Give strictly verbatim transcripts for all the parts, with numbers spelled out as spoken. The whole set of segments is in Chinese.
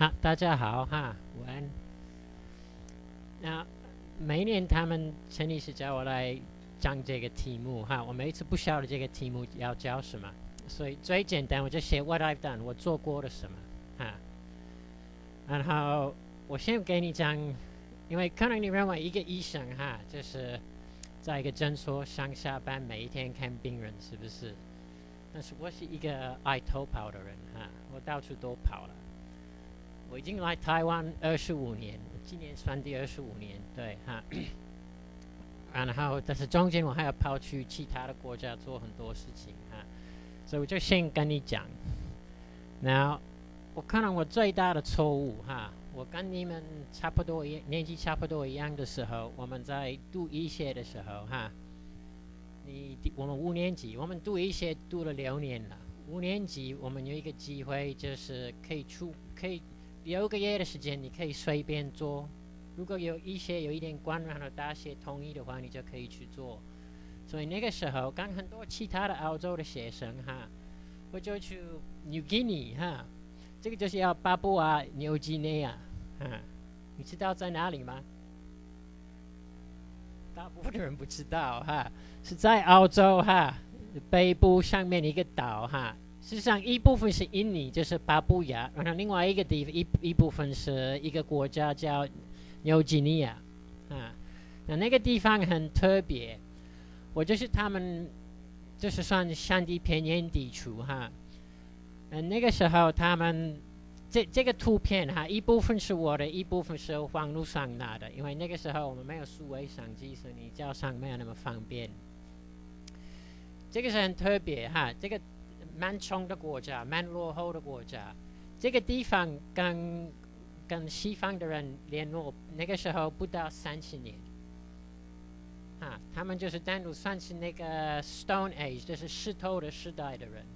啊，大家好哈，午安。那每一年他们陈律师叫我来讲这个题目哈，我每一次不晓得这个题目要教什么，所以最简单我就写 What I've done，我做过了什么哈。然后我先给你讲，因为可能你认为一个医生哈，就是在一个诊所上下班，每一天看病人，是不是？但是我是一个爱偷跑的人哈，我到处都跑了。我已经来台湾二十五年，今年算第二十五年，对哈。然后，但是中间我还要跑去其他的国家做很多事情哈，所以我就先跟你讲。那我可能我最大的错误哈，我跟你们差不多一年纪差不多一样的时候，我们在读医学的时候哈，你我们五年级，我们读医学读了六年了，五年级我们有一个机会，就是可以出可以。六个月的时间，你可以随便做。如果有一些有一点官方的大学同意的话，你就可以去做。所以那个时候，跟很多其他的澳洲的学生哈，我就去 New Guinea 哈，这个就是要巴布亚纽几内亚哈，你知道在哪里吗？大部分人不知道哈，是在澳洲哈北部上面一个岛哈。事实上，一部分是印尼，就是巴布亚，然后另外一个地方一一部分是一个国家叫纽几内亚，啊，那那个地方很特别，我就是他们就是算山地偏远地区哈，嗯，那个时候他们这这个图片哈，一部分是我的，一部分是网络上拿的，因为那个时候我们没有数位相机，所以你照相没有那么方便。这个是很特别哈，这个。蛮穷的国家，蛮落后的国家，这个地方跟跟西方的人联络，那个时候不到三十年，啊，他们就是单独算是那个 Stone Age， 就是石头的时代的人。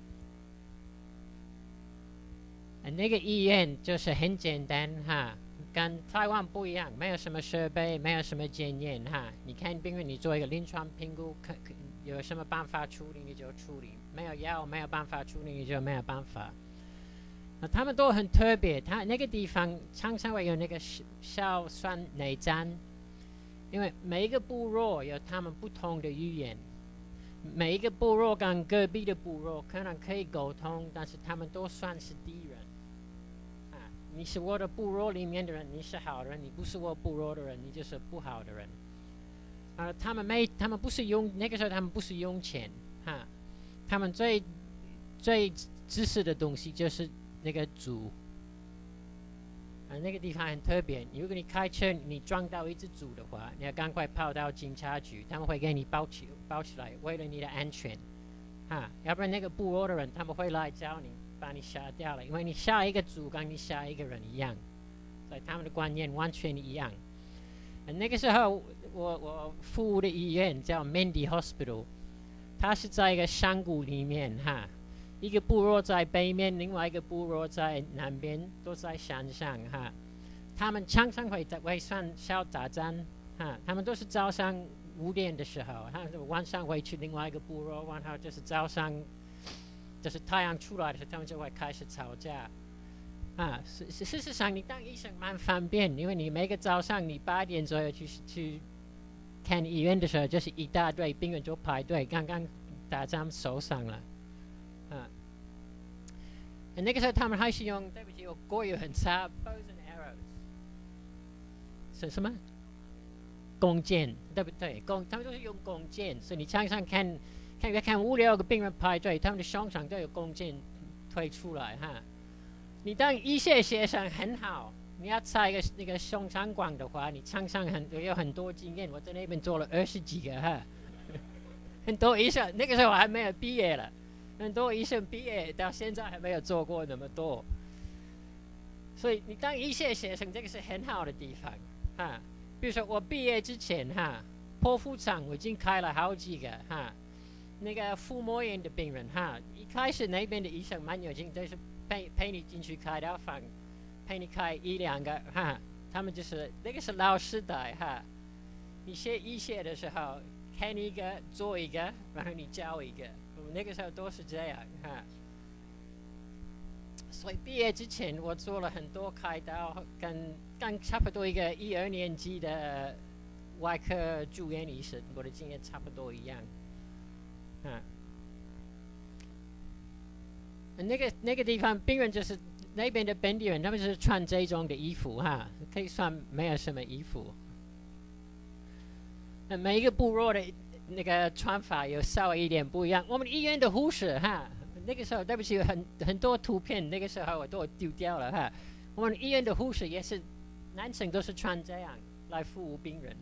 那个医院就是很简单哈，跟台湾不一样，没有什么设备，没有什么经验哈。你看病人，你做一个临床评估，可可有什么办法处理你就处理，没有药没有办法处理你就没有办法。那他们都很特别，他那个地方常常会有那个硝酸内战，因为每一个部落有他们不同的语言，每一个部落跟隔壁的部落可能可以沟通，但是他们都算是敌人。啊，你是我的部落里面的人，你是好人；你不是我部落的人，你就是不好的人。啊，他们没，他们不是用那个时候，他们不是用钱，哈，他们最最支持的东西就是那个猪。啊，那个地方很特别，如果你开车你撞到一只猪的话，你要赶快跑到警察局，他们会给你包起包起来，为了你的安全，哈，要不然那个部落的人他们会来找你，把你杀掉了，因为你杀一个猪跟你杀一个人一样，所以他们的观念完全一样。那个时候，我我服务的医院叫 Mendy Hospital， 它是在一个山谷里面哈，一个部落在北面，另外一个部落在南边，都在山上哈。他们常常会在会算小打仗哈，他们都是早上五点的时候，他们晚上会去另外一个部落，然后就是早上，就是太阳出来的时候，他们就会开始吵架。啊，事事实上，你当医生蛮方便，因为你每个早上你八点左右去去看医院的时候，就是一大堆病人就排队，刚刚打针受伤了，啊，那个时候他们还是用，对不起，我国语很差 ，bows and arrows， 是什么？弓箭，对不对？弓，他们都是用弓箭，所以你常常看看看五六个病人排队，他们的胸上都有弓箭推出来哈。你当医学学生很好，你要插一个那个胸腔管的话，你常常很有很多经验。我在那边做了二十几个哈，很多医生那个时候我还没有毕业了，很多医生毕业到现在还没有做过那么多。所以你当医学学生，这个是很好的地方哈。比如说我毕业之前哈，剖腹产我已经开了好几个哈，那个腹膜炎的病人哈，一开始那边的医生蛮有劲，就是陪陪你进去开刀房，陪你开一两个哈，他们就是那个是老时代哈。你学医学的时候，看一个做一个，然后你教一个，我们那个时候都是这样哈。 所以毕业之前，我做了很多开刀，跟跟差不多一个一二年级的外科住院医生，我的经验差不多一样。啊，那个那个地方病人就是那边的本地人，他们就是穿这种的衣服哈，可以算没有什么衣服。那每一个部落的那个穿法有稍微一点不一样。我们医院的护士哈，那个时候对不起，很很多图片那个时候我都丢掉了哈。我们医院的护士也是男生都是穿这样来服务病人。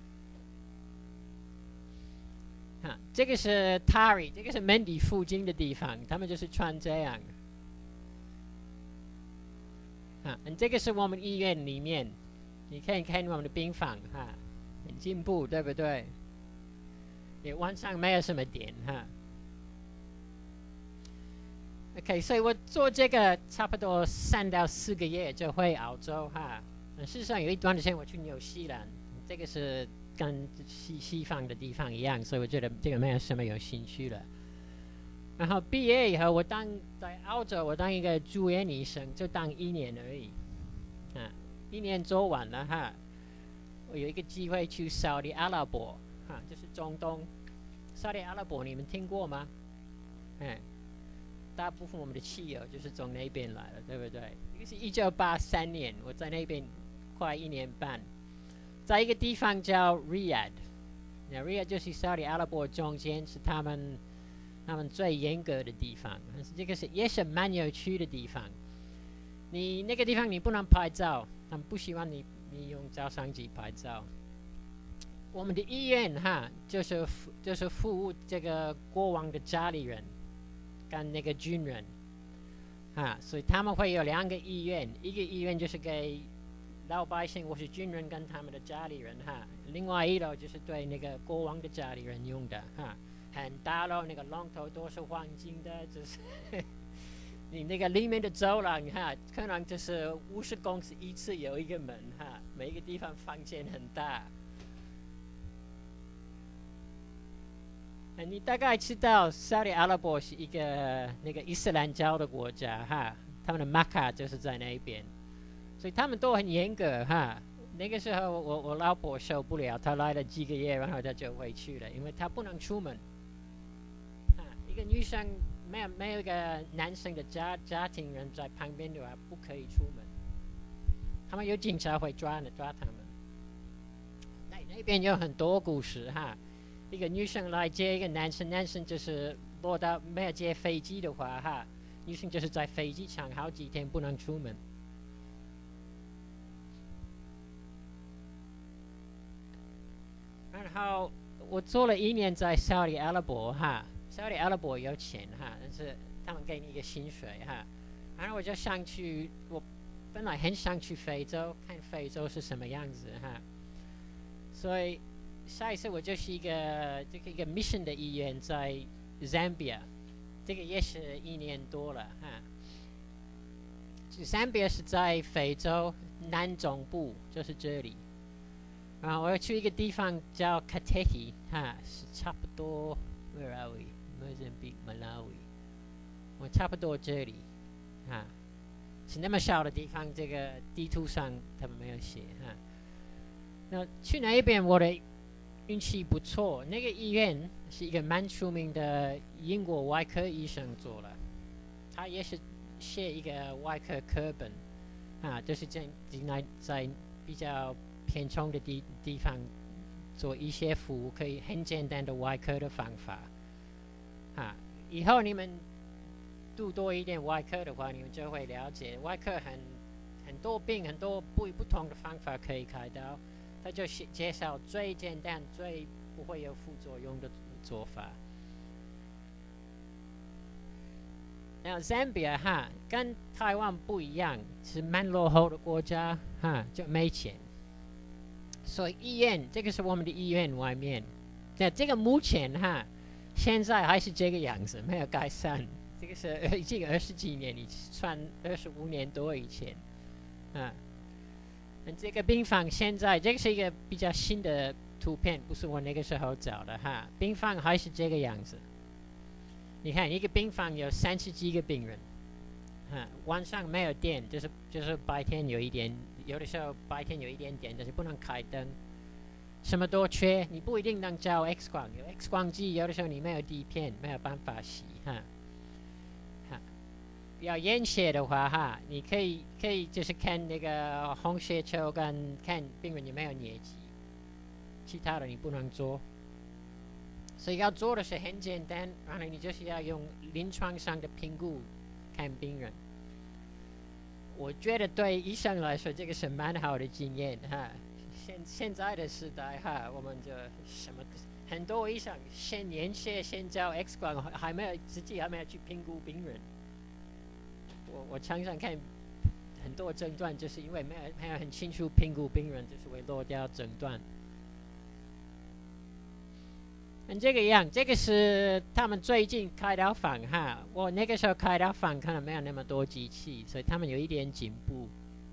哈，这个是 Tari， 这个是 Mandy 附近的地方，他们就是穿这样。啊，这个是我们医院里面，你看看我们的病房哈，很进步，对不对？也晚上没有什么点哈。OK， 所以我做这个差不多三到四个月就回澳洲哈。事实上有一段时间我去纽西兰，这个是跟西西方的地方一样，所以我觉得这个没有什么有兴趣了。然后毕业以后，我当在澳洲，我当一个住院医生，就当一年而已，啊，一年做完了哈，我有一个机会去沙特阿拉伯，哈，就是中东，沙特阿拉伯你们听过吗？嗯，大部分我们的汽油就是从那边来的，对不对？这个是一九八三年，我在那边快一年半，在一个地方叫 Riyadh， 那 Riyadh 就是沙特阿拉伯中间是他们。他们最严格的地方，这个是也是蛮有趣的地方。你那个地方你不能拍照，他们不希望你你用照相机拍照。我们的医院哈，就是就是服务这个国王的家里人跟那个军人，啊，所以他们会有两个医院，一个医院就是给老百姓或是军人跟他们的家里人哈，另外一楼就是对那个国王的家里人用的哈。很大咯，那个龙头都是黄金的，就是你那个里面的走廊哈，可能就是五十公尺一次有一个门哈，每一个地方房间很大。你大概知道沙特阿拉伯是一个那个伊斯兰教的国家哈，他们的麦卡就是在那边，所以他们都很严格哈。那个时候我我老婆受不了，她来了几个月，然后她就回去了，因为她不能出门。一个女生没有没有一个男生的家家庭人在旁边的话，不可以出门。他们有警察会抓的抓他们。那那边有很多故事哈。一个女生来接一个男生，男生就是落到没有接飞机的话哈，女生就是在飞机场好几天不能出门。然后我做了一年在沙特阿拉伯哈。沙特阿拉伯有钱哈，但是他们给你一个薪水哈，然后我就想去，我本来很想去非洲看非洲是什么样子哈，所以下一次我就是一个这个一个 mission 的医院在 Zambia， 这个也是一年多了哈。Zambia 是在非洲南中部，就是这里。然后我要去一个地方叫 Kateti 哈，是差不多 Where are we？莫桑比克、马拉维，我差不多这里，啊，是那么小的地方，这个地图上他们没有写哈。那去那一边，我的运气不错，那个医院是一个蛮出名的英国外科医生做了，他也是写一个外科课本，啊，就是在在比较偏穷的地地方做一些服务，可以很简单的外科的方法。啊，以后你们读多一点外科的话，你们就会了解外科很很多病很多不不同的方法可以开刀，他就介绍最简单、最不会有副作用的做法。然后 Zambia 哈跟台湾不一样，是蛮落后的国家哈，就没钱，所以医院这个是我们的医院外面，那这个目前哈。现在还是这个样子，没有改善。这个是已经二十几年，以算二十五年多以前，啊，这个病房现在这个是一个比较新的图片，不是我那个时候找的哈。病房还是这个样子。你看，一个病房有三十几个病人， 哈，晚上没有电，就是就是白天有一点，有的时候白天有一点点，但是不能开灯，什么都缺，你不一定能照 X 光，有 X 光机，有的时候你没有底片，没有办法洗哈。哈，要验血的话哈，你可以可以就是看那个红血球跟看病人有没有疟疾，其他的你不能做。所以要做的是很简单，然后你就是要用临床上的评估看病人。我觉得对医生来说，这个是蛮好的经验哈。现现在的时代哈，我们就什么很多医生先验血，先照 X 光，还没有自己还没有去评估病人。我我常常看很多诊断，就是因为没有没有很清楚评估病人，就是会落掉诊断。嗯，这个样，这个是他们最近开刀房哈。我那个时候开刀房可能没有那么多机器，所以他们有一点进步。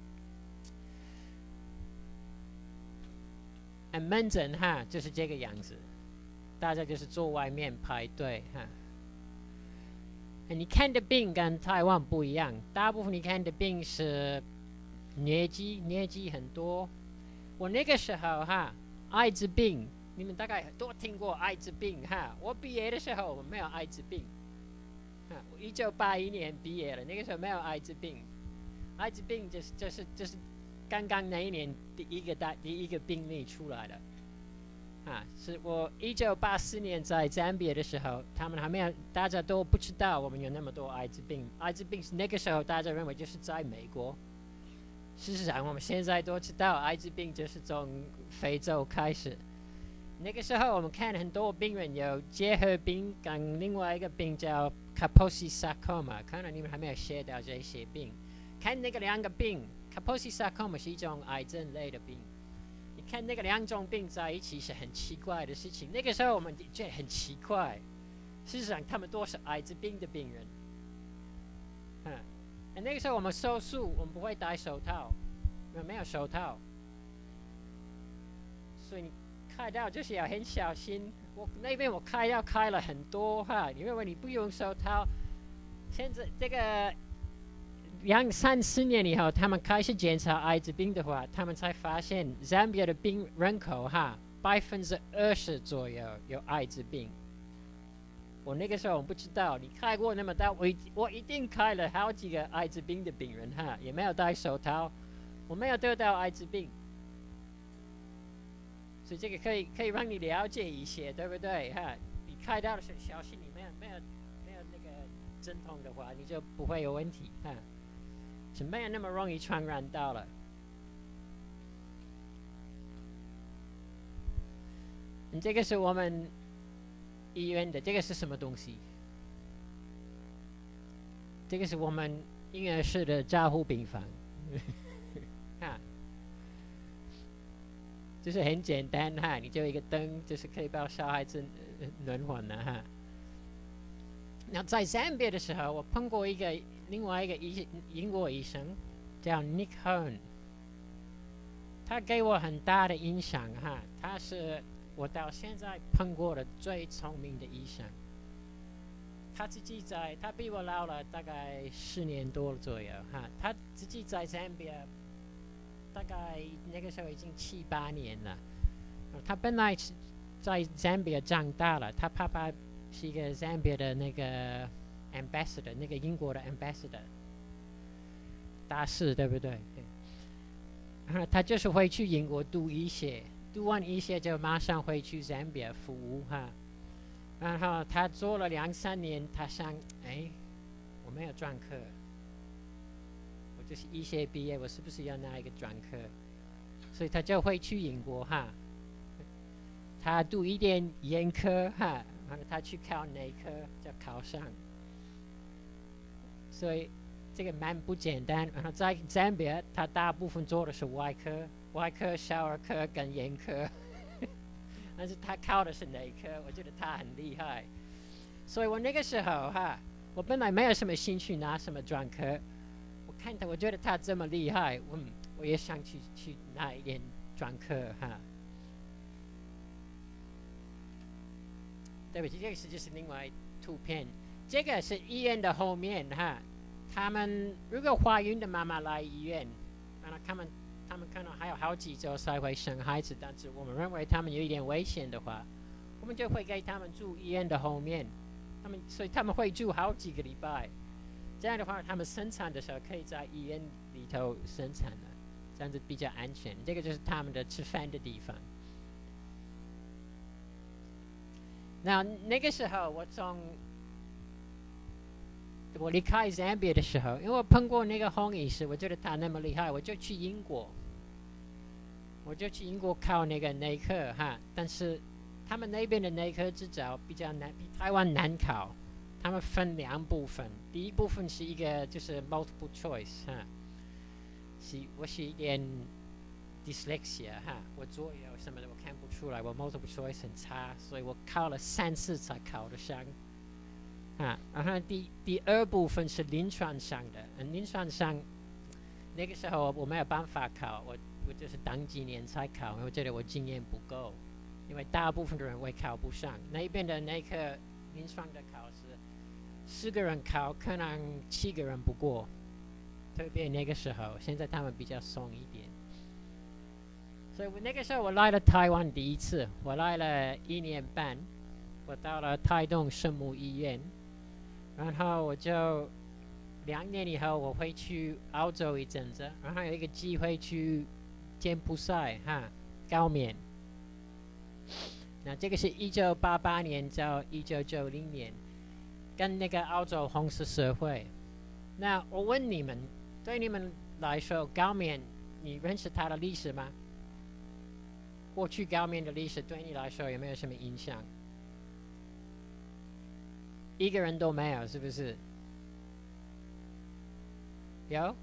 嗯，门诊哈就是这个样子，大家就是坐外面排队哈。你看的病跟台湾不一样，大部分你看的病是疟疾，疟疾很多。我那个时候哈，艾滋病。你们大概都听过艾滋病哈，我毕业的时候我没有艾滋病，哈，我一九八一年毕业了，那个时候没有艾滋病，艾滋病就是就是就是刚刚那一年第一个大第一个病例出来了，啊，是我一九八四年在赞比亚的时候，他们还没有，大家都不知道我们有那么多艾滋病，艾滋病那个时候大家认为就是在美国，事实上我们现在都知道艾滋病就是从非洲开始。那个时候我们看很多病人有结核病跟另外一个病叫 Kaposi sarcoma， 可能你们还没有学到这些病。看那个两个病 ，Kaposi sarcoma 是一种癌症类的病。你看那个两种病在一起是很奇怪的事情。那个时候我们觉得很奇怪，事实上他们都是艾滋病的病人。嗯，那个时候我们手术我们不会戴手套，没有手套，所以你开刀就是要很小心。我那边我开药开了很多哈，因为你不用手套。现在这个两三四年以后，他们开始检查艾滋病的话，他们才发现赞比亚的病人口哈百分之二十左右有艾滋病。我那个时候我不知道，你开过那么大，我我一定开了好几个艾滋病的病人哈，也没有戴手套，我没有得到艾滋病。所以这个可以可以让你了解一些，对不对哈？你开刀的时候小心，你没有没有没有那个针筒的话，你就不会有问题哈，是没有那么容易传染到了。嗯，这个是我们医院的，这个是什么东西？这个是我们婴儿室的加护病房，哈。就是很简单哈，你就一个灯，就是可以把小孩子轮换了哈。那在赞比亚的时候，我碰过一个另外一个医英国医生，叫 Nick Hone， 他给我很大的影响哈，他是我到现在碰过的最聪明的医生。他自己在，他比我老了大概十年多左右哈，他自己在赞比亚。大概那个时候已经七八年了。他本来是在赞比亚长大了，他爸爸是一个赞比亚的那个 ambassador， 那个英国的 ambassador 大使，对不对？对。他就是会去英国读医学，读完医学就马上回去赞比亚服务哈。然后他做了两三年，他想，哎，我没有专科。就是医学毕业，我是不是要拿一个专科？所以他就会去英国哈，他读一点眼科哈，然后他去考内科，就考上。所以这个蛮不简单。然后在赞比亚，他大部分做的是外科、外科、小儿科跟眼科，但是他考的是内科，我觉得他很厉害。所以我那个时候哈，我本来没有什么兴趣拿什么专科。看他，我觉得他这么厉害，嗯，我也想去去拿一点专科哈。对不起，这个是就是另外图片，这个是医院的后面哈， 他们如果怀孕的妈妈来医院，然后他们他们可能还有好几周才会生孩子，但是我们认为他们有一点危险的话，我们就会给他们住医院的后面，他们所以他们会住好几个礼拜。这样的话，他们生产的时候可以在医院里头生产了，这样子比较安全。这个就是他们的吃饭的地方。那那个时候，我从我离开 Zambia 的时候，因为我碰过那个洪医师，我觉得他那么厉害，我就去英国，我就去英国考那个内科哈。但是他们那边的内科执照比较难，比台湾难考。他们分两部分，第一部分是一个就是 multiple choice 哈，是我是一点 dyslexia 哈，我左右什么的我看不出来，我 multiple choice 很差，所以我考了三次才考得上。啊，然后第第二部分是临床上的，嗯，临床上那个时候我没有办法考，我我就是等几年才考，因为我觉得我经验不够，因为大部分的人会考不上。那边的那个临床的考试，十个人考，可能七个人不过，特别那个时候，现在他们比较松一点。所以我那个时候我来了台湾第一次，我来了一年半，我到了台东圣母医院。然后我就两年以后我会去澳洲一阵子，然后有一个机会去柬埔寨哈高棉。那这个是一九八八年到一九九零年，跟那个澳洲红十字会。那我问你们，对你们来说，高棉你认识它的历史吗？过去高棉的历史对你来说有没有什么影响？一个人都没有，是不是？有？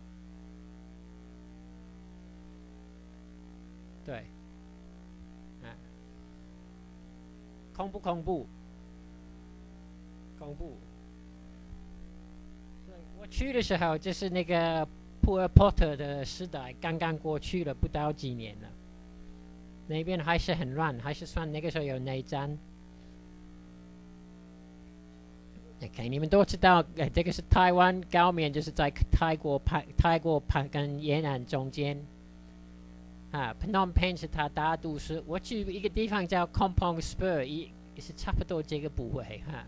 对。啊。恐不恐怖？恐怖。我去的时候就是那个普尔波特的时代刚刚过去了，不到几年了。那边还是很乱，还是算那个时候有内战。OK， 你们都知道，呃，这个是台湾高棉，就是在泰国派泰国派跟越南中间。啊 ，Phnom Penh 是它大都市。我去一个地方叫 Kampong Spur， 也也是差不多这个部位哈。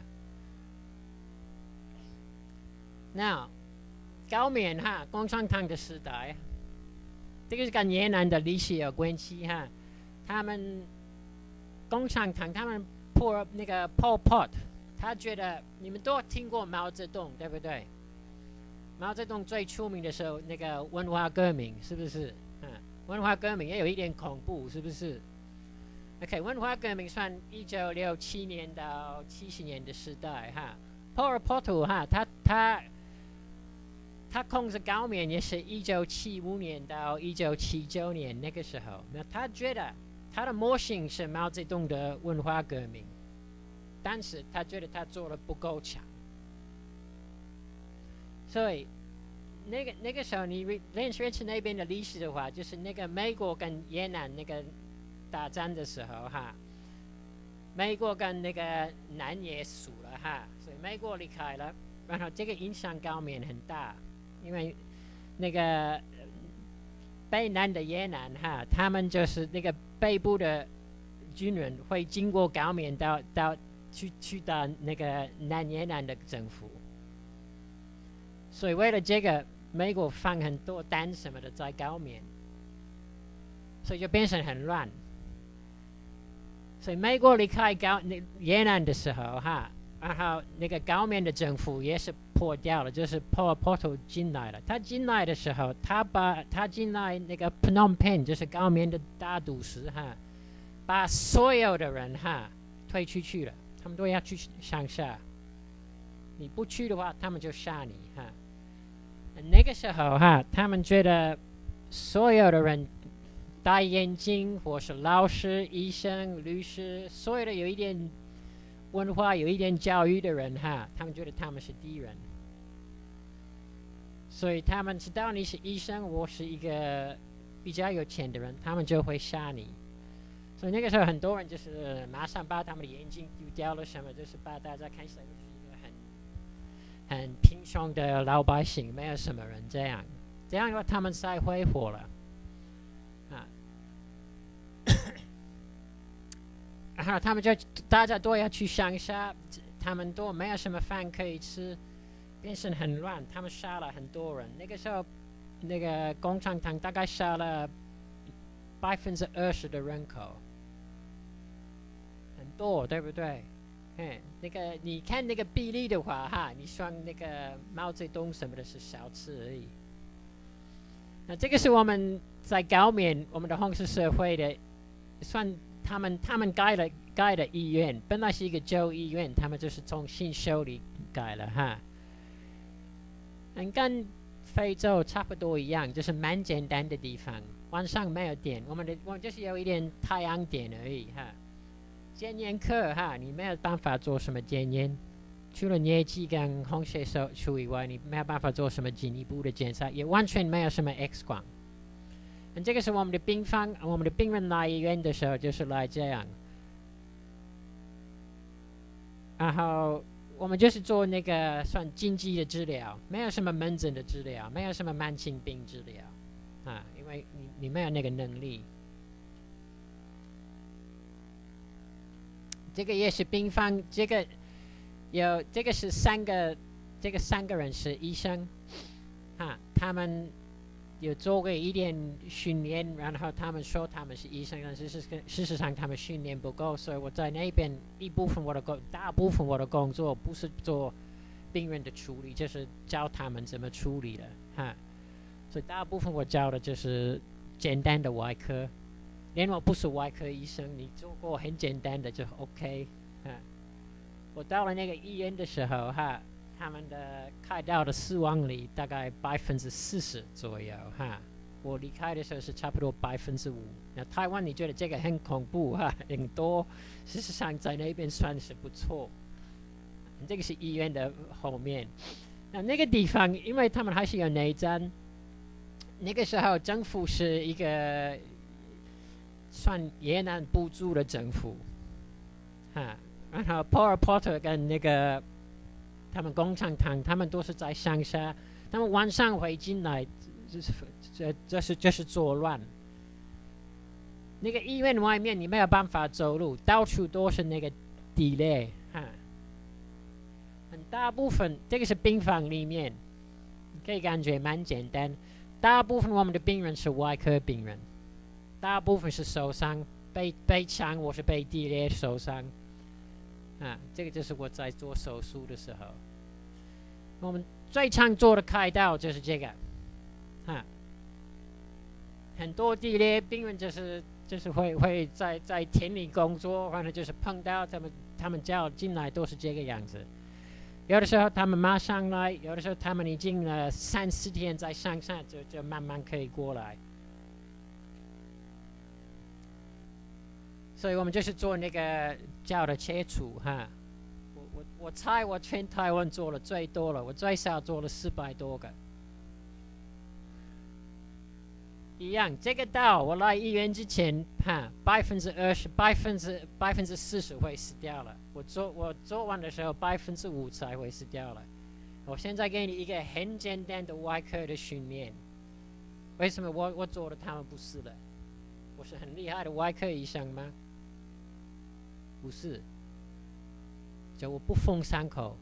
那高棉哈，共产党的时代，这个是跟越南的历史有关系哈。他们共产党，他们破那个 Pol Pot。他觉得你们都听过毛泽东，对不对？毛泽东最出名的时候，那个文化革命，是不是？嗯，文化革命也有一点恐怖，是不是 ？OK， 文化革命算一九六七年到七十年的时代哈。Pol Pot 哈，他他他控制高棉也是一九七五年到一九七九年那个时候，那他觉得他的模型是毛泽东的文化革命。但是他觉得他做的不够强，所以那个那个时候你认识那边的历史的话，就是那个美国跟越南那个打仗的时候哈，美国跟那个南越输了哈，所以美国离开了，然后这个影响高棉很大，因为那个北南的越南哈，他们就是那个北部的军人会经过高棉到到。去去到那个南越南的政府，所以为了这个，美国放很多弹什么的在高棉，所以就变成很乱。所以美国离开高那越南的时候，哈，然后那个高棉的政府也是破掉了，就是 Pol Pot 进来了。他进来的时候，他把他进来那个 Phnom Penh 就是高棉的大都市，哈，把所有的人哈推出去了。他们都要去乡下，你不去的话，他们就杀你哈。那个时候哈，他们觉得所有的人戴眼镜，或是老师、医生、律师，所有的有一点文化、有一点教育的人哈，他们觉得他们是敌人，所以他们知道你是医生，我是一个比较有钱的人，他们就会杀你。所以那个时候很多人就是马上把他们的眼睛丢掉了，什么就是把大家看起来就是一个很很贫穷的老百姓，没有什么人这样，这样的话他们才会活了，啊，然后他们就大家都要去乡下，他们都没有什么饭可以吃，变成很乱，他们杀了很多人。那个时候，那个共产党大概杀了百分之二十的人口，很多，对不对？嗯，那个你看那个比例的话，哈，你算那个毛泽东什么的是小事而已。那这个是我们在高棉我们的红十社会的，算他们他们盖了盖的医院，本来是一个旧医院，他们就是重新修理盖了哈。嗯，跟非洲差不多一样，就是蛮简单的地方。晚上没有电，我们的我们就是有一点太阳电而已哈。检验课哈，你没有办法做什么检验，除了年纪跟红血球以外，你没有办法做什么进一步的检查，也完全没有什么 X 光。嗯，这个是我们的病房，我们的病人来医院的时候就是来这样，然后我们就是做那个算经济的治疗，没有什么门诊的治疗，没有什么慢性病治疗啊，因为你你没有那个能力。这个也是病房，这个有这个是三个，这个三个人是医生，哈，他们有做过一点训练，然后他们说他们是医生，但是事实事实上他们训练不够，所以我在那边一部分我的工，大部分我的工作不是做病人的处理，就是教他们怎么处理的，哈，所以大部分我教的就是简单的外科。连我不是外科医生，你做过很简单的就 OK 啊。我到了那个医院的时候，哈，他们的开刀的死亡率大概百分之四十左右，哈。我离开的时候是差不多百分之五。那台湾你觉得这个很恐怖哈，很多，事实上在那边算是不错。这个是医院的后面，那那个地方，因为他们还是有内战，那个时候政府是一个。算越南补助的政府，哈，然后 Pol Pot 跟那个他们共产党，他们都是在乡下，他们晚上会进来，就是这这是这是作乱。那个医院外面你没有办法走路，到处都是那个地雷，哈，很大部分这个是病房里面，你可以感觉蛮简单，大部分我们的病人是外科病人。大部分是受伤，被被枪，我是被地雷受伤，啊，这个就是我在做手术的时候，我们最常做的开刀就是这个，啊，很多地雷病人就是就是会会在在田里工作，反正就是碰到他们他们叫进来都是这个样子，有的时候他们马上来，有的时候他们已经呃三四天在乡下就就慢慢可以过来。所以我们就是做那个叫的切除哈，我我我猜我全台湾做了最多了，我最少做了四百多个。一样，这个刀我来医院之前，哈，百分之二十、百分之百分之四十会死掉了。我做我做完的时候，百分之五才会死掉了。我现在给你一个很简单的外科的训练，为什么我我做的他们不是的？我是很厉害的外科医生吗？不是，就我不缝伤口，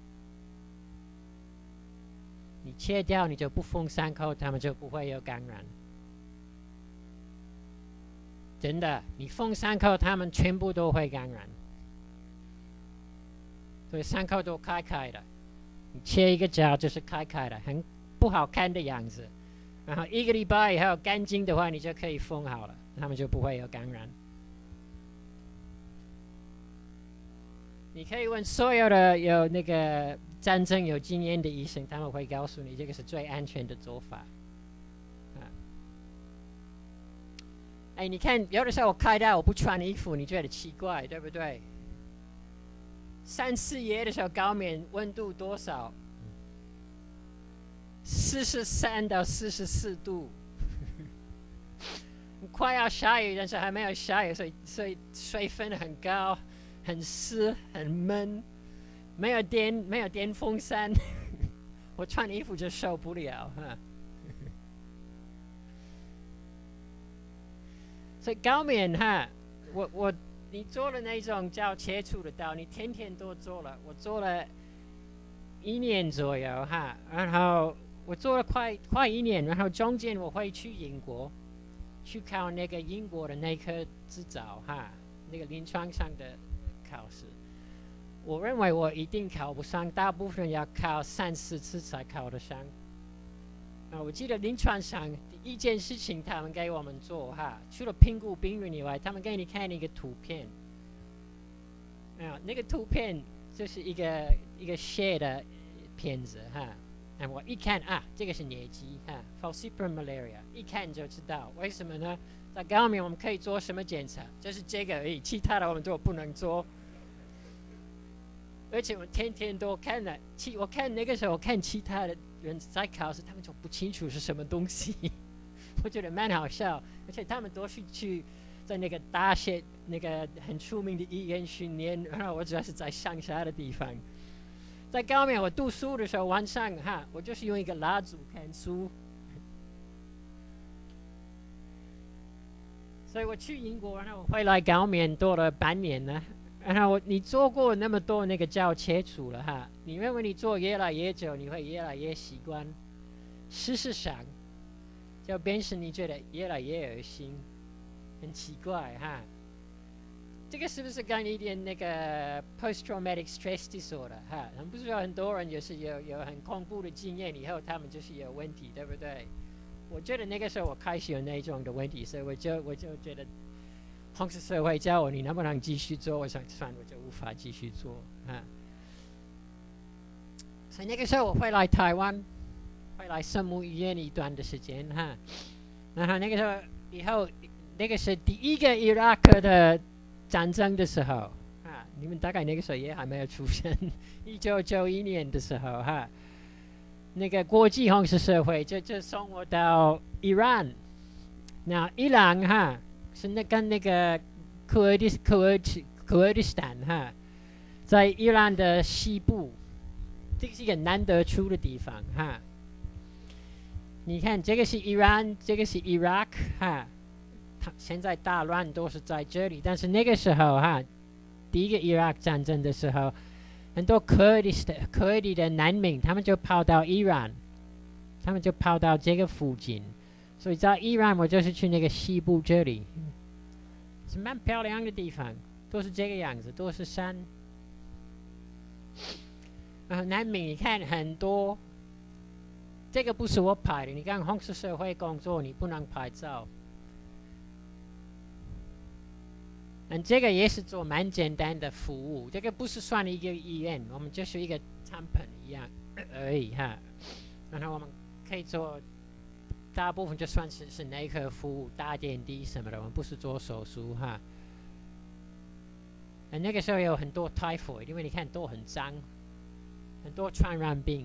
你切掉你就不缝伤口，他们就不会有感染。真的，你缝伤口，他们全部都会感染，所以伤口都开开的。你切一个角就是开开的，很不好看的样子。然后一个礼拜以后干净的话，你就可以缝好了，他们就不会有感染。你可以问所有的有那个战争有经验的医生，他们会告诉你这个是最安全的做法。啊，哎，你看有的时候我开刀我不穿衣服，你觉得奇怪对不对？三四月的时候高棉温度多少？四十三到四十四度，快要下雨，但是还没有下雨，所以所以水分很高。很湿很闷，没有电，没有电风扇， 我穿衣服就受不了哈。所以高棉哈，我我你做了那种叫切除的刀，你天天都做了，我做了一年左右哈，然后我做了快快一年，然后中间我会去英国，去考那个英国的内科执照哈，那个临床上的考试。我认为我一定考不上，大部分要考三四次才考得上。啊，我记得临床上第一件事情他们给我们做哈，除了评估病人以外，他们给你看一个图片。啊，那个图片就是一个一个血的片子哈。啊，我一看啊，这个是疟疾哈 ，falciparum malaria， 一看就知道。为什么呢？在高棉我们可以做什么检查？就是这个而已，其他的我们都不能做。而且我天天都看了，其我看那个时候我看其他的人在考试，他们就不清楚是什么东西，我觉得蛮好笑。而且他们都是去在那个大学那个很出名的医院训练，然后我主要是在乡下的地方。在高棉我读书的时候，晚上哈，我就是用一个蜡烛看书。所以我去英国，然后回来高棉多了半年了。然后你做过那么多那个叫切除了哈，你认为你做越来越久，你会越来越习惯。事实上，就变成你觉得越来越恶心，很奇怪哈。这个是不是跟一点那个 post-traumatic stress disorder 哈？不是有很多人就是有有很恐怖的经验以后，他们就是有问题，对不对？我觉得那个时候我开始有那种的问题，所以我就我就觉得。红十社会叫我你能不能继续做，我想算我就无法继续做啊。所以那个时候我会来台湾，会来圣母医院一段的时间哈。然后那个时候以后，那个是第一个伊拉克的战争的时候啊，你们大概那个时候也还没有出生，一九九一年的时候哈，那个国际红十社会就就送我到伊朗，那伊朗哈。是那跟那个科尔迪科尔科尔迪斯坦哈，在伊朗的西部，这个是一个难得去的地方哈。你看，这个是伊朗，这个是伊拉克哈，他现在大乱都是在这里，但是那个时候哈，第一个伊拉克战争的时候，很多科尔迪斯科尔迪的难民，他们就跑到伊朗，他们就跑到这个附近。所以在伊朗，我就是去那个西部这里，是蛮漂亮的地方，都是这个样子，都是山。然后难民，你看很多，这个不是我拍的，你看红十社会工作，你不能拍照。嗯，这个也是做蛮简单的服务，这个不是算一个医院，我们就是一个产品一样而已哈。然后我们可以做。大部分就算是是内科服务，打点滴什么的，我们不是做手术哈。那个时候有很多 typhoid， 因为你看都很脏，很多传染病。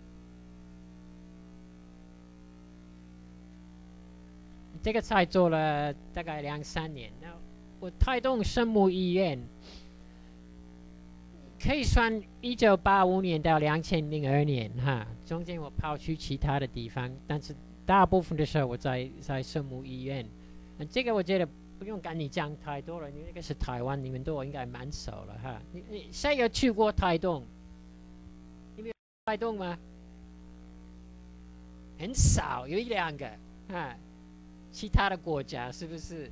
这个才做了大概两三年。那我台东圣母医院可以算一九八五年到两千零二年哈，中间我跑去其他的地方，但是。大部分的时候我在在圣母医院，那这个我觉得不用跟你讲太多了，因为那个是台湾，你们都应该蛮熟了哈。你你谁有去过台东？你们有台东吗？很少，有一两个啊。其他的国家是不是？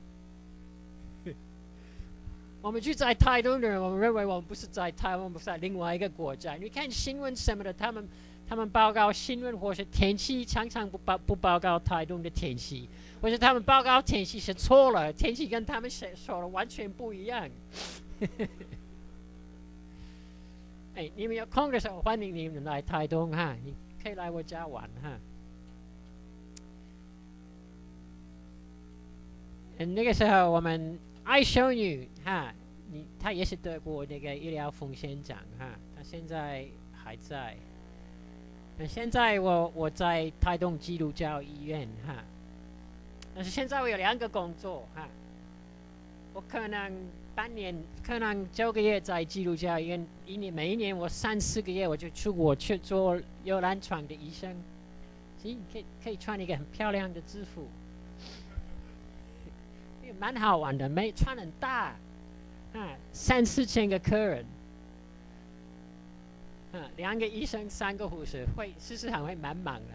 我们去在台东的人，我们认为我们不是在台湾，我们不是在另外一个国家。你看新闻什么的，他们。他们报告新闻或是天气，常常不报不报告台东的天气，或者他们报告天气是错了，天气跟他们说的完全不一样。哎，你们有空的时候，欢迎你们来台东哈，你可以来我家玩哈。嗯，那个时候我们爱修女哈，你她也是得过那个医疗风险奖哈，她现在还在。现在我我在台东基督教医院但是现在我有两个工作哈，我可能半年，可能九个月在基督教医院，一年每一年我三四个月我就出国去做有蓝床的医生，行，可以可以穿一个很漂亮的制服，也蛮好玩的，没穿很大，啊，三四千个客人，啊，两个医生，三个护士，会事实上会蛮忙的。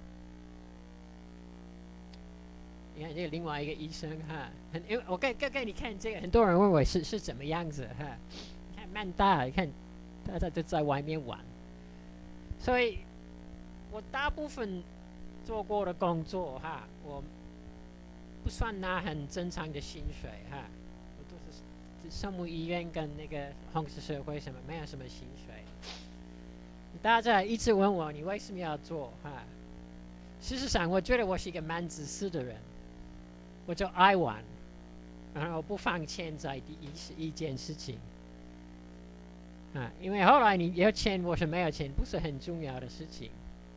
你看这个另外一个医生哈，很因为我给给给你看这个，很多人问我是是怎么样子哈，你看蛮大，你看大家都在外面玩，所以我大部分做过的工作哈，我不算拿很正常的薪水哈，我都是生物医院跟那个红十字会什么没有什么薪水。大家一直问我你为什么要做哈？事实上，我觉得我是一个蛮自私的人。我就爱玩，然后不放钱在第一一件事情，啊，因为后来你有钱或是没有钱不是很重要的事情，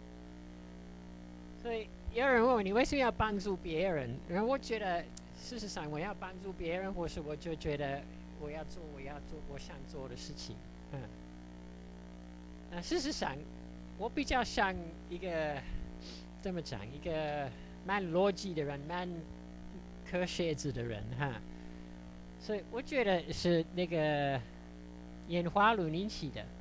所以有人问我你为什么要帮助别人，然后我觉得事实上我要帮助别人，或是我就觉得我要做我要做我想做的事情，嗯，啊，事实上我比较像一个怎么讲，一个蛮逻辑的人，蛮科学子的人哈，所以我觉得是那个演化论引起的。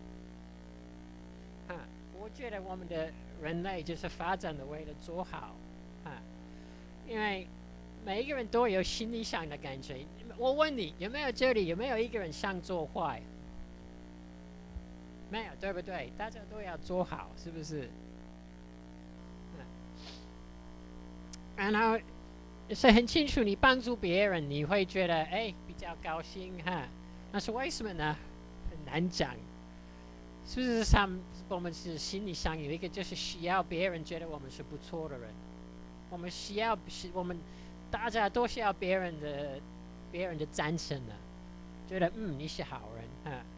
啊，我觉得我们的人类就是发展的为了做好，啊，因为每一个人都有心理上的感觉。我问你，有没有这里有没有一个人想做坏？没有，对不对？大家都要做好，是不是？然后。是很清楚，你帮助别人，你会觉得哎比较高兴哈。那是为什么呢？很难讲。事实上，我们是心理上有一个，就是需要别人觉得我们是不错的人。我们需要，我们大家都需要别人的别人的赞成的，觉得嗯你是好人哈。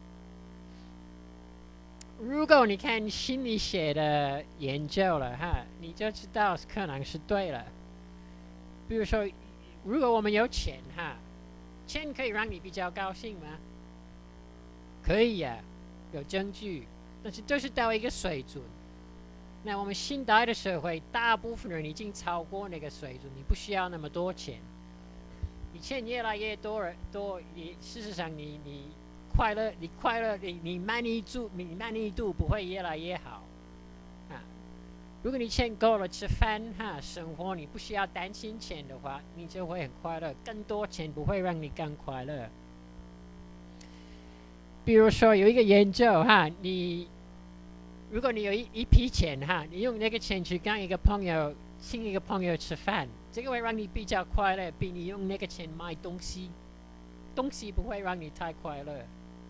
如果你看心理学的研究了哈，你就知道可能是对了。比如说，如果我们有钱哈，钱可以让你比较高兴吗？可以呀、啊，有证据。但是就是到一个水准。那我们现代的社会，大部分人已经超过那个水准，你不需要那么多钱。你钱越来越多多，你事实上你你快乐，你快乐，你你满意度，你满意度不会越来越好。如果你钱够了吃饭哈生活，你不需要担心钱的话，你就会很快乐。更多钱不会让你更快乐。比如说有一个研究哈，你如果你有一一批钱哈，你用那个钱去跟一个朋友请一个朋友吃饭，这个会让你比较快乐，比你用那个钱买东西，东西不会让你太快乐。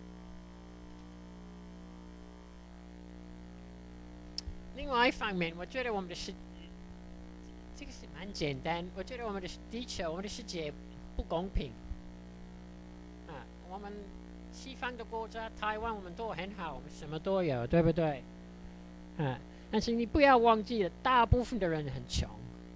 另外一方面，我觉得我们的世，这个是蛮简单。我觉得我们的地球，我们的世界不公平。啊，我们西方的国家，台湾我们都很好，我们什么都有，对不对？啊，但是你不要忘记了，大部分的人很穷，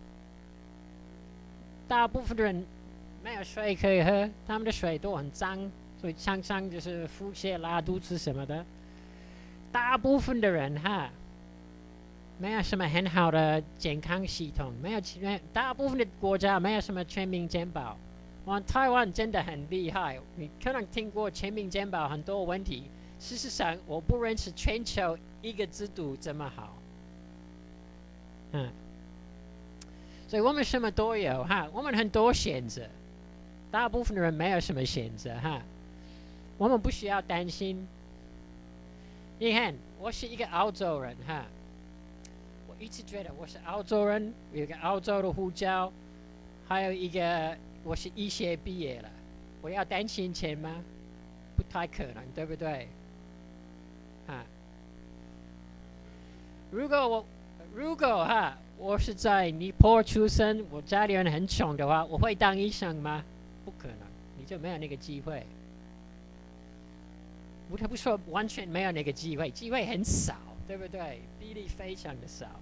大部分的人没有水可以喝，他们的水都很脏，所以常常就是腹泻、拉肚子什么的。大部分的人哈。没有什么很好的健康系统，没有大部分的国家没有什么全民健保。我们台湾真的很厉害，你可能听过全民健保很多问题，事实上我不认识全球一个制度这么好。嗯，所以我们什么都有哈，我们很多选择，大部分的人没有什么选择哈，我们不需要担心。你看，我是一个澳洲人哈。一直觉得我是澳洲人，有一个澳洲的护照，还有一个我是医学毕业了，我要担心钱吗？不太可能，对不对？啊，如果我如果哈我是在尼泊尔出生，我家里人很穷的话，我会当医生吗？不可能，你就没有那个机会。我不说完全没有那个机会，机会很少，对不对？比例非常的少。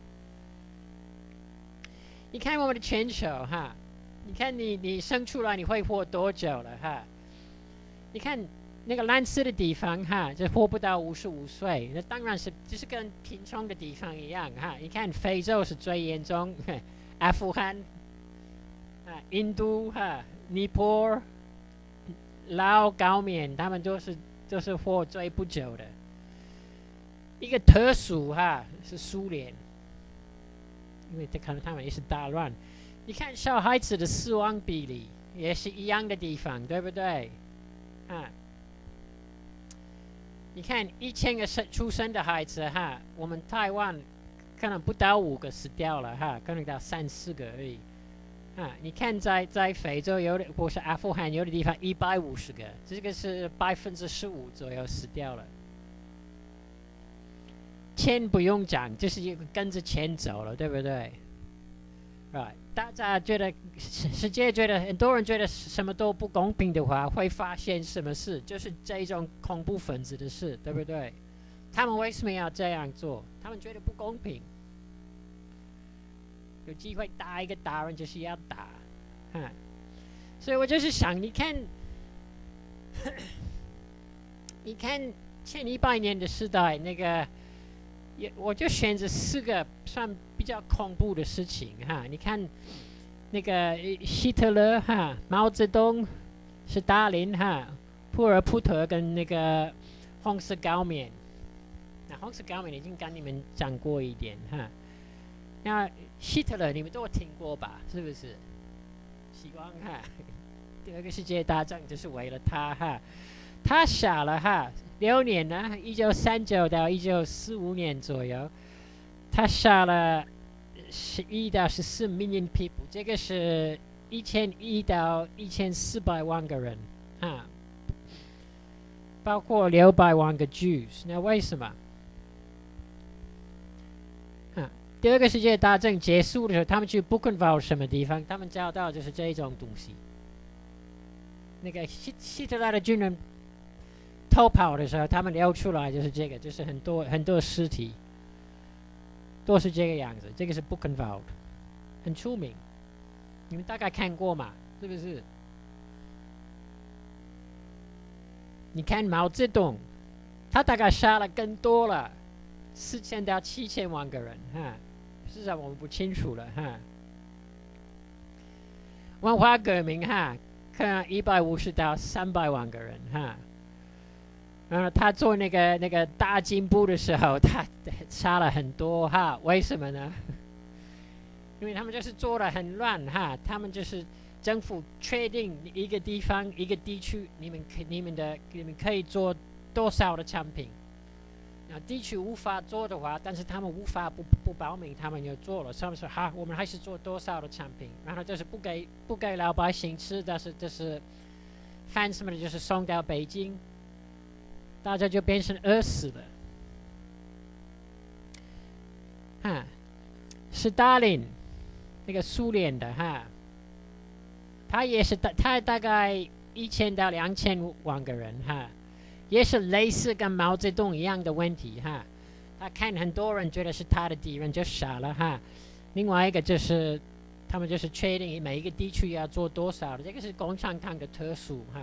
你看我们的全球哈，你看你你生出来你会活多久了哈？ 你看那个蓝色的地方哈，这活不到五十五岁，那当然是就是跟贫穷的地方一样哈。你看非洲是最严重，阿富汗、啊印度哈、尼泊尔、老高棉，他们都是都是活最不久的。一个特殊哈是苏联，因为这可能他们也是大乱。你看小孩子的死亡比例也是一样的地方，对不对？啊，你看一千个生出生的孩子哈，我们台湾可能不到五个死掉了哈，可能到三四个而已。啊，你看在在非洲有的或是阿富汗有的地方一百五十个，这个是百分之十五左右死掉了。钱不用讲，就是跟着钱走了，对不对？啊，大家觉得世界觉得很多人觉得什么都不公平的话，会发现什么事就是这种恐怖分子的事，对不对？他们为什么要这样做？他们觉得不公平，有机会打一个打人就是要打，啊，所以我就是想，你看，你看前一百年的时代那个。也我就选择四个算比较恐怖的事情哈。你看，那个希特勒哈、毛泽东、斯大林哈、普尔普特跟那个红色高棉。那红色高棉已经跟你们讲过一点哈。那希特勒你们都有听过吧？是不是？希望哈，第二个世界大战就是为了他哈。他杀了哈六年呢，一九三九到一九四五年左右，他杀了十一到十四 million people， 这个是一千一到一千四百万个人啊，包括六百万个 Jews。那为什么？啊，第二个世界大战结束的时候，他们去布肯堡什么地方？他们找到就是这种东西。那个希希特勒的军人偷跑的时候，他们流出来就是这个，就是很多很多尸体，都是这个样子。这个是 Buchenwald， 很出名，你们大概看过嘛？是不是？你看毛泽东，他大概杀了更多了，四千到七千万个人哈，事实上我们不清楚了哈。文化革命哈，可能一百五十到三百万个人哈。然后他做那个那个大进步的时候，他杀了很多哈，为什么呢？因为他们就是做得很乱哈，他们就是政府确定一个地方一个地区，你们可你们的你们可以做多少的产品，那地区无法做的话，但是他们无法不不保明，他们就做了，他们说哈，我们还是做多少的产品，然后就是不给不给老百姓吃，但是就是饭什么的，就是送到北京。大家就变成饿死了，哈，斯大林，那个苏联的哈，他也是大，他大概一千到两千万个人哈，也是类似跟毛泽东一样的问题哈。他看很多人觉得是他的敌人就傻了哈。另外一个就是他们就是确定每一个地区要做多少的，这个是共产党的特殊哈。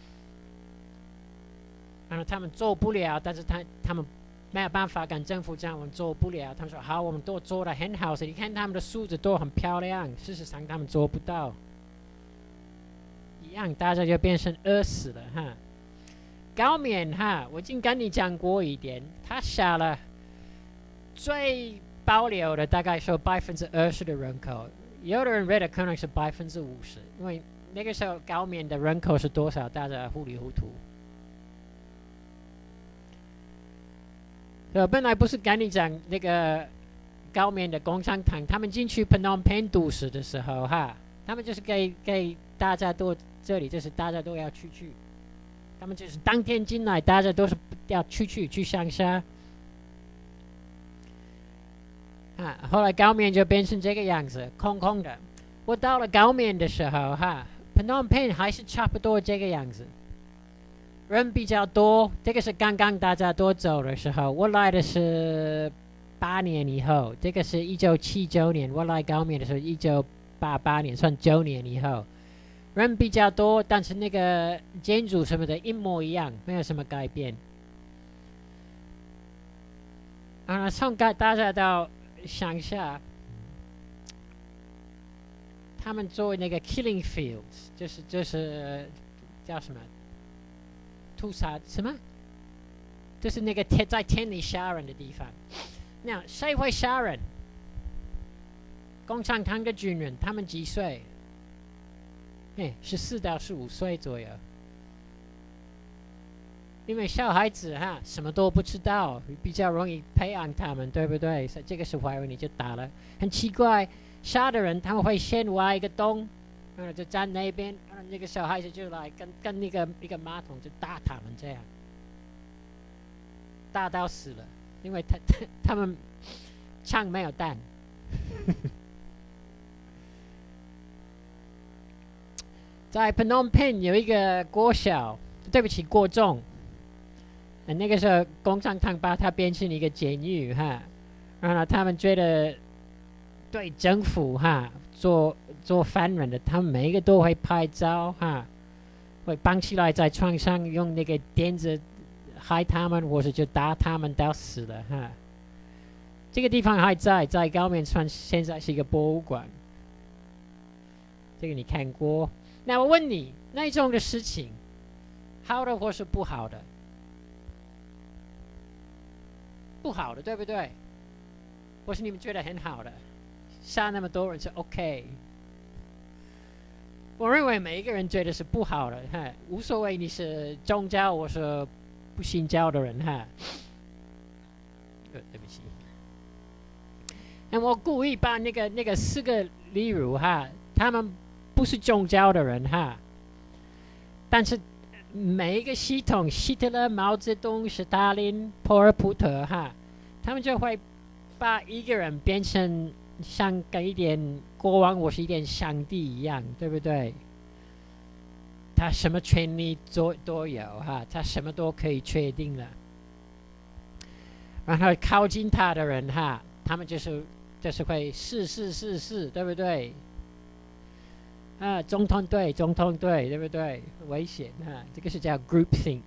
然后他们做不了，但是他他们没有办法跟政府讲我们做不了。他们说好，我们都做得很好，所以你看他们的数字都很漂亮。事实上他们做不到，一样大家就变成饿死了哈。高棉哈，我已经跟你讲过一点，他杀了最保留的大概说百分之二十的人口，有的人认为可能是百分之五十，因为那个时候高棉的人口是多少，大家糊里糊涂。呃，本来不是跟你讲那个高棉的共产党，他们进去phnom penh都市的时候哈，他们就是给给大家都这里就是大家都要出去，他们就是当天进来，大家都是要出去去乡下。啊，后来高棉就变成这个样子，空空的。我到了高棉的时候哈，phnom penh还是差不多这个样子。人比较多，这个是刚刚大家都走的时候。我来的是八年以后，这个是一九七九年，我来高棉的时候一九八八年，算九年以后。 人比较多，但是那个建筑什么的一模一样，没有什么改变。啊，从大家都想一下，他们做那个 killing fields，就是就是叫什么屠杀什么，就是那个天在田里杀人的地方。那谁会杀人？共产党的军人，他们几岁？哎，十四到十五岁左右。因为小孩子哈什么都不知道，比较容易培养他们，对不对？所以这个是坏人，你就打了。很奇怪，杀的人他们会先挖一个洞，然后就站那边，然后那个小孩子就来跟跟那个一个马桶就打他们，这样打到死了，因为他他他们枪没有弹。在 Phnom Penh 有一个国小，对不起，国中。那个时候，共产党把它变成一个监狱哈，然后他们觉得对政府哈做做犯人的，他们每一个都会拍照哈，会绑起来在床上，用那个垫子害他们，或者就打他们到死了哈。这个地方还在，在高棉村，现在是一个博物馆。这个你看过？那我问你，那种的事情，好的或是不好的？不好的，对不对？或是你们觉得很好的，杀那么多人是 OK。我认为每一个人觉得是不好的，哈，无所谓你是宗教或是不信教的人，哈。呃，对不起。那我故意把那个那个四个例如哈，他们不是宗教的人哈，但是每一个系统，希特勒、毛泽东、斯大林、波尔普特哈，他们就会把一个人变成像跟一点国王或是一点上帝一样，对不对？他什么权利都都有哈，他什么都可以确定了。然后靠近他的人哈，他们就是就是会是是是是，对不对？啊，总统队，总统队，对不对？危险哈，这个是叫 groupthink。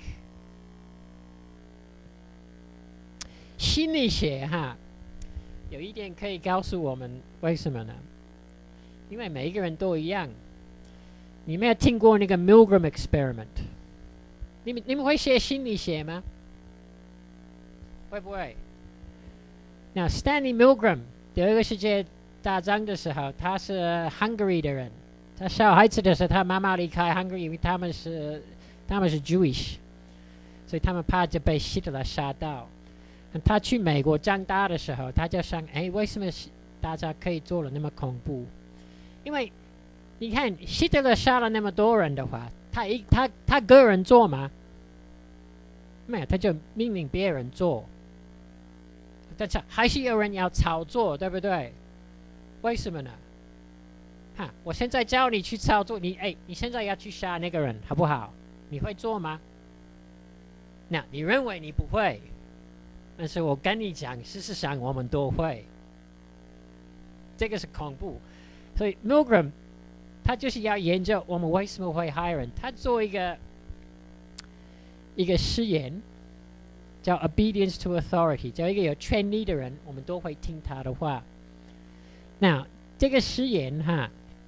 心理学哈，有一点可以告诉我们为什么呢？因为每一个人都一样。你们有听过那个 Milgram experiment？ 你们你们会学心理学吗？会不会？那 Stanley Milgram 第二个世界大战的时候，他是 Hungary 的人。他小孩子的时候，他妈妈离开 Hungary， 因为他们是他们是 Jewish， 所以他们怕就被希特勒杀到。他去美国长大的时候，他就想：哎，为什么大家可以做的那么恐怖？因为你看希特勒杀了那么多人的话，他一他他个人做吗？没有，他就命令别人做。但是还是有人要操作，对不对？为什么呢？哈，我现在教你去操作，你哎，你现在要去杀那个人，好不好？你会做吗？那你认为你不会，但是我跟你讲，事实上我们都会。这个是恐怖，所以 Milgram 他就是要研究我们为什么会害人。他做一个一个实验，叫 obedience to authority， 叫一个有权力的人，我们都会听他的话。那这个实验哈。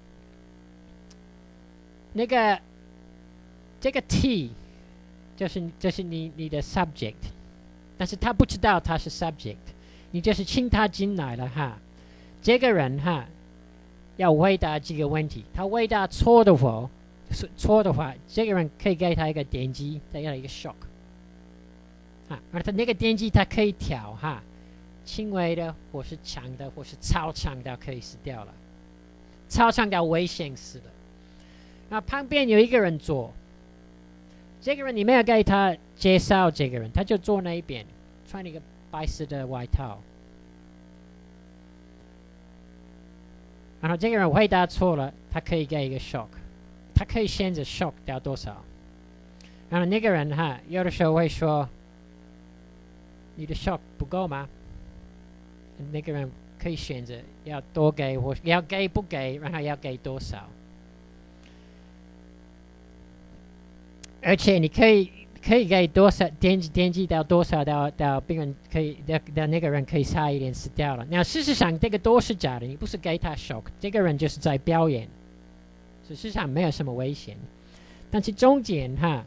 那个这个 T 就是就是你你的 subject， 但是他不知道他是 subject， 你就是请他进来了哈。这个人哈要回答几个问题，他回答错的话，错的话，这个人可以给他一个电击，再给他一个 shock， 啊，而他那个电击他可以调哈，轻微的或是强的或是超强的可以死掉了，超强的危险死了。那旁边有一个人坐，这个人你没有给他介绍这个人，他就坐那一边，穿一个白色的外套。然后这个人回答错了，他可以给一个 shock， 他可以选择 shock 掉多少。然后那个人哈，有的时候会说：“你的 shock 不够吗？”那个人可以选择要多给或要给不给，然后要给多少。 而且你可以可以给多少点击点击到多少到到病人可以的的那个人可以差一点死掉了。那事实上这个都是假的，你不是给他 shock， 这个人就是在表演，事实上没有什么危险。但是中间哈，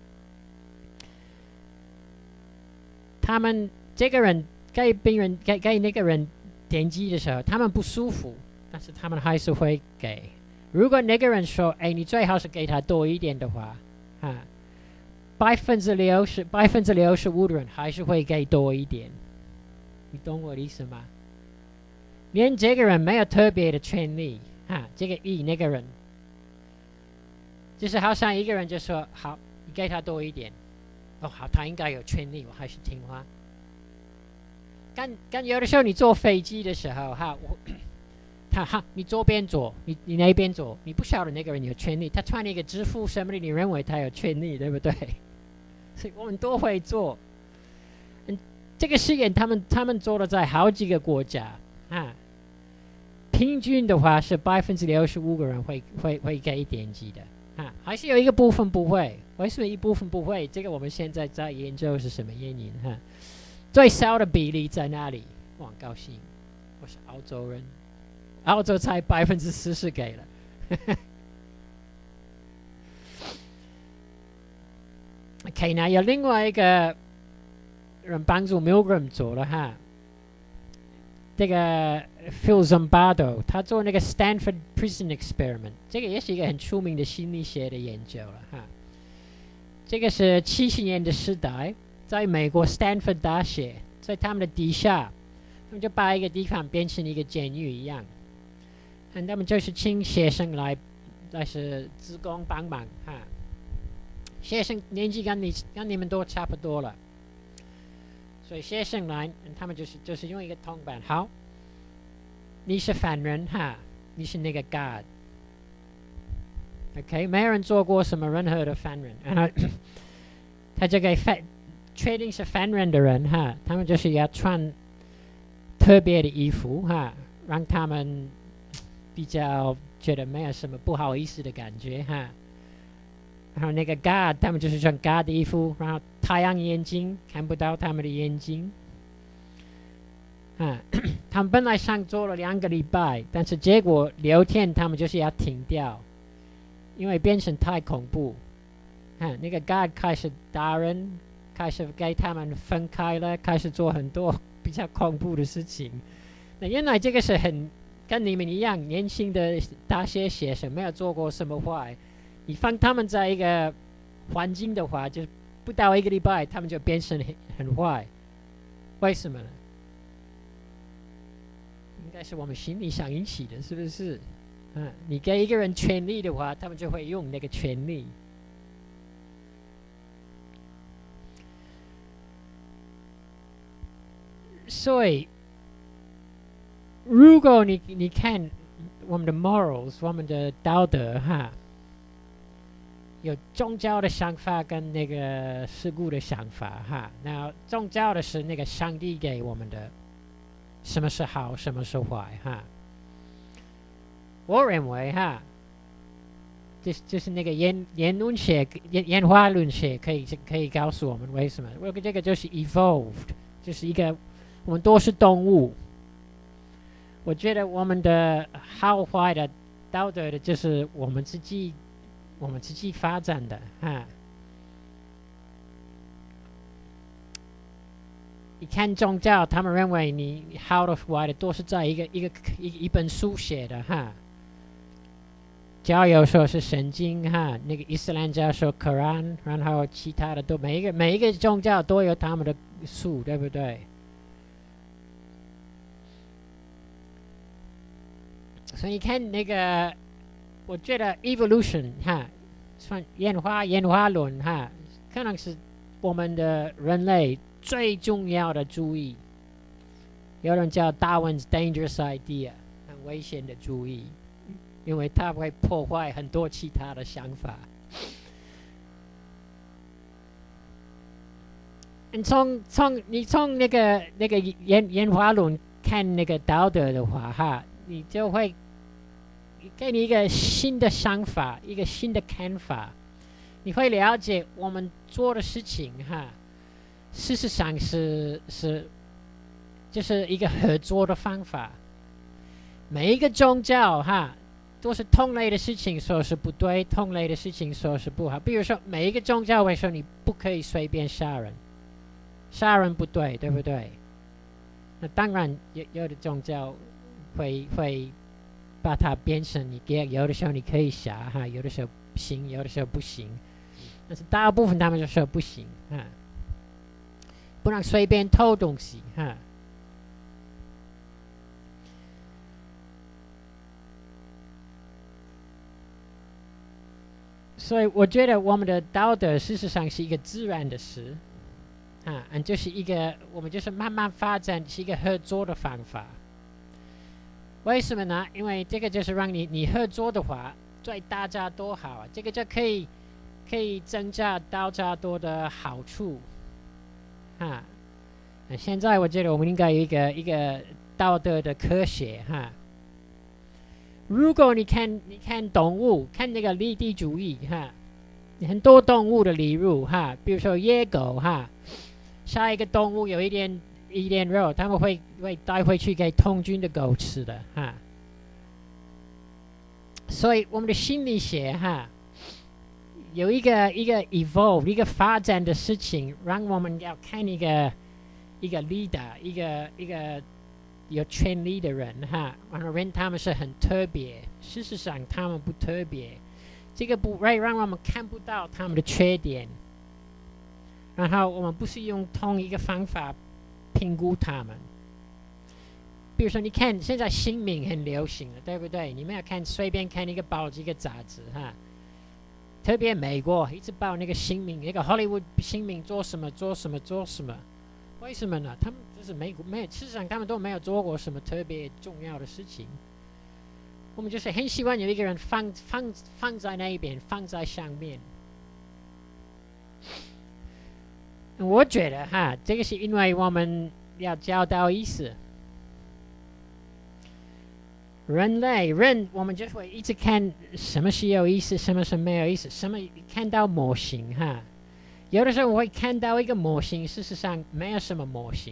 他们这个人给病人给给那个人点击的时候，他们不舒服，但是他们还是会给。如果那个人说：“哎，你最好是给他多一点的话，哈。”百分之六十、百分之六十五的人还是会给多一点，你懂我的意思吗？连这个人没有特别的权利，哈，这个 E 那个人，就是好像一个人就说：“好，你给他多一点。”哦，好，他应该有权利，我还是听话。但但有的时候你坐飞机的时候，哈，我，他哈，你左边坐，你你那边坐，你不晓得那个人有权利，他穿一个制服什么的，你认为他有权利，对不对？所以我们都会做。嗯，这个实验他们他们做了在好几个国家啊，平均的话是百分之六十五个人会会会给点击的啊，还是有一个部分不会。为什么一部分不会？这个我们现在在研究是什么原因哈？最少的比例在哪里？我很高兴，我是澳洲人，澳洲才百分之四十给了。OK， 那有另外一个人帮助 Milgram 做了哈，这个 Phil Zimbardo 他做那个 Stanford Prison Experiment， 这个也是一个很出名的心理学的研究了哈。这个是七十年的时代，在美国 Stanford 大学，在他们的底下，他们就把一个地方变成一个监狱一样，他们就是请学生来，来是职工帮忙哈。学生年纪跟你跟你们都差不多了，所以学生来，他们就是就是用一个铜板，好，你是犯人哈，你是那个 guard，OK， 没有人做过什么任何的犯人，然后他就给犯确定是犯人的人哈，他们就是要穿特别的衣服哈，让他们比较觉得没有什么不好意思的感觉哈。然后那个 guard 他们就是穿 guard 的衣服，然后太阳眼镜看不到他们的眼睛啊。他们本来上做了两个礼拜，但是结果六天他们就是要停掉，因为变成太恐怖啊。那个 guard 开始打人，开始给他们分开了，开始做很多比较恐怖的事情。那原来这个是很跟你们一样年轻的大学学生，没有做过什么坏。你放他们在一个环境的话，就不到一个礼拜，他们就变成很很坏。为什么呢？应该是我们心理上引起的，是不是？嗯，你给一个人权利的话，他们就会用那个权利。所以，如果你你看我们的 morals， 我们的道德哈。有宗教的想法跟那个事故的想法哈，那宗教的是那个上帝给我们的，什么是好，什么是坏哈。我认为哈，就是就是那个言言论学、演演化论学可以可以告诉我们为什么。我这个就是 evolved， 就是一个我们都是动物。我觉得我们的好坏的道德的，就是我们自己。我们自己发展的哈，你看宗教，他们认为你好的坏的都是在一个一个一一本书写的哈。教友说是圣经哈，那个伊斯兰教说 Quran， 然后其他的都每一个每一个宗教都有他们的书，对不对？所以你看那个。我觉得 evolution 哈，算演化演化论哈，可能是我们的人类最重要的主义。有人叫 Darwin's dangerous idea， 很危险的主义，因为它会破坏很多其他的想法。你从从你从那个那个演演化论看那个道德的话哈，你就会。给你一个新的想法，一个新的看法。 你会了解我们做的事情哈，事实上是是就是一个合作的方法。每一个宗教哈都是同类的事情说是不对，同类的事情说是不好。比如说每一个宗教会说你不可以随便杀人，杀人不对，对不对？那当然有有的宗教会会把它变成你给有的时候你可以杀哈，有的时候行，有的时候不行。但是大部分他们就说不行哈，不能随便偷东西哈。所以我觉得我们的道德事实上是一个自然的事啊，就是一个我们就是慢慢发展，是一个合作的方法。为什么呢？因为这个就是让你你合作的话，对大家都好啊，这个就可以可以增加大家多的好处啊。现在我觉得我们应该有一个一个道德的科学哈。如果你看你看动物，看那个利地主义哈，很多动物的例如哈，比如说野狗哈，下一个动物有一点一点肉，他们会会带回去给童军的狗吃的哈。所以我们的心理学哈，有一个一个 evolve 一个发展的事情，让我们要看一个一个 leader， 一个一个有权力的人哈，然后人他们是很特别，事实上他们不特别，这个不会让我们看不到他们的缺点，然后我们不是用同一个方法评估他们。比如说你看现在新名很流行了，对不对？你们要看随便看一个报纸一个杂志哈，特别美国一直报那个新名，那个 Hollywood 新名做什么做什么做什么，为什么呢？他们就是美国没有，事实上他们都没有做过什么特别重要的事情。我们就是很喜欢有一个人放放放在那一边，放在上面。我觉得哈，这个是因为我们要教导意思。人类人，我们就会一直看什么是有意思，什么是没有意思，什么看到模型哈。有的时候我会看到一个模型，事实上没有什么模型。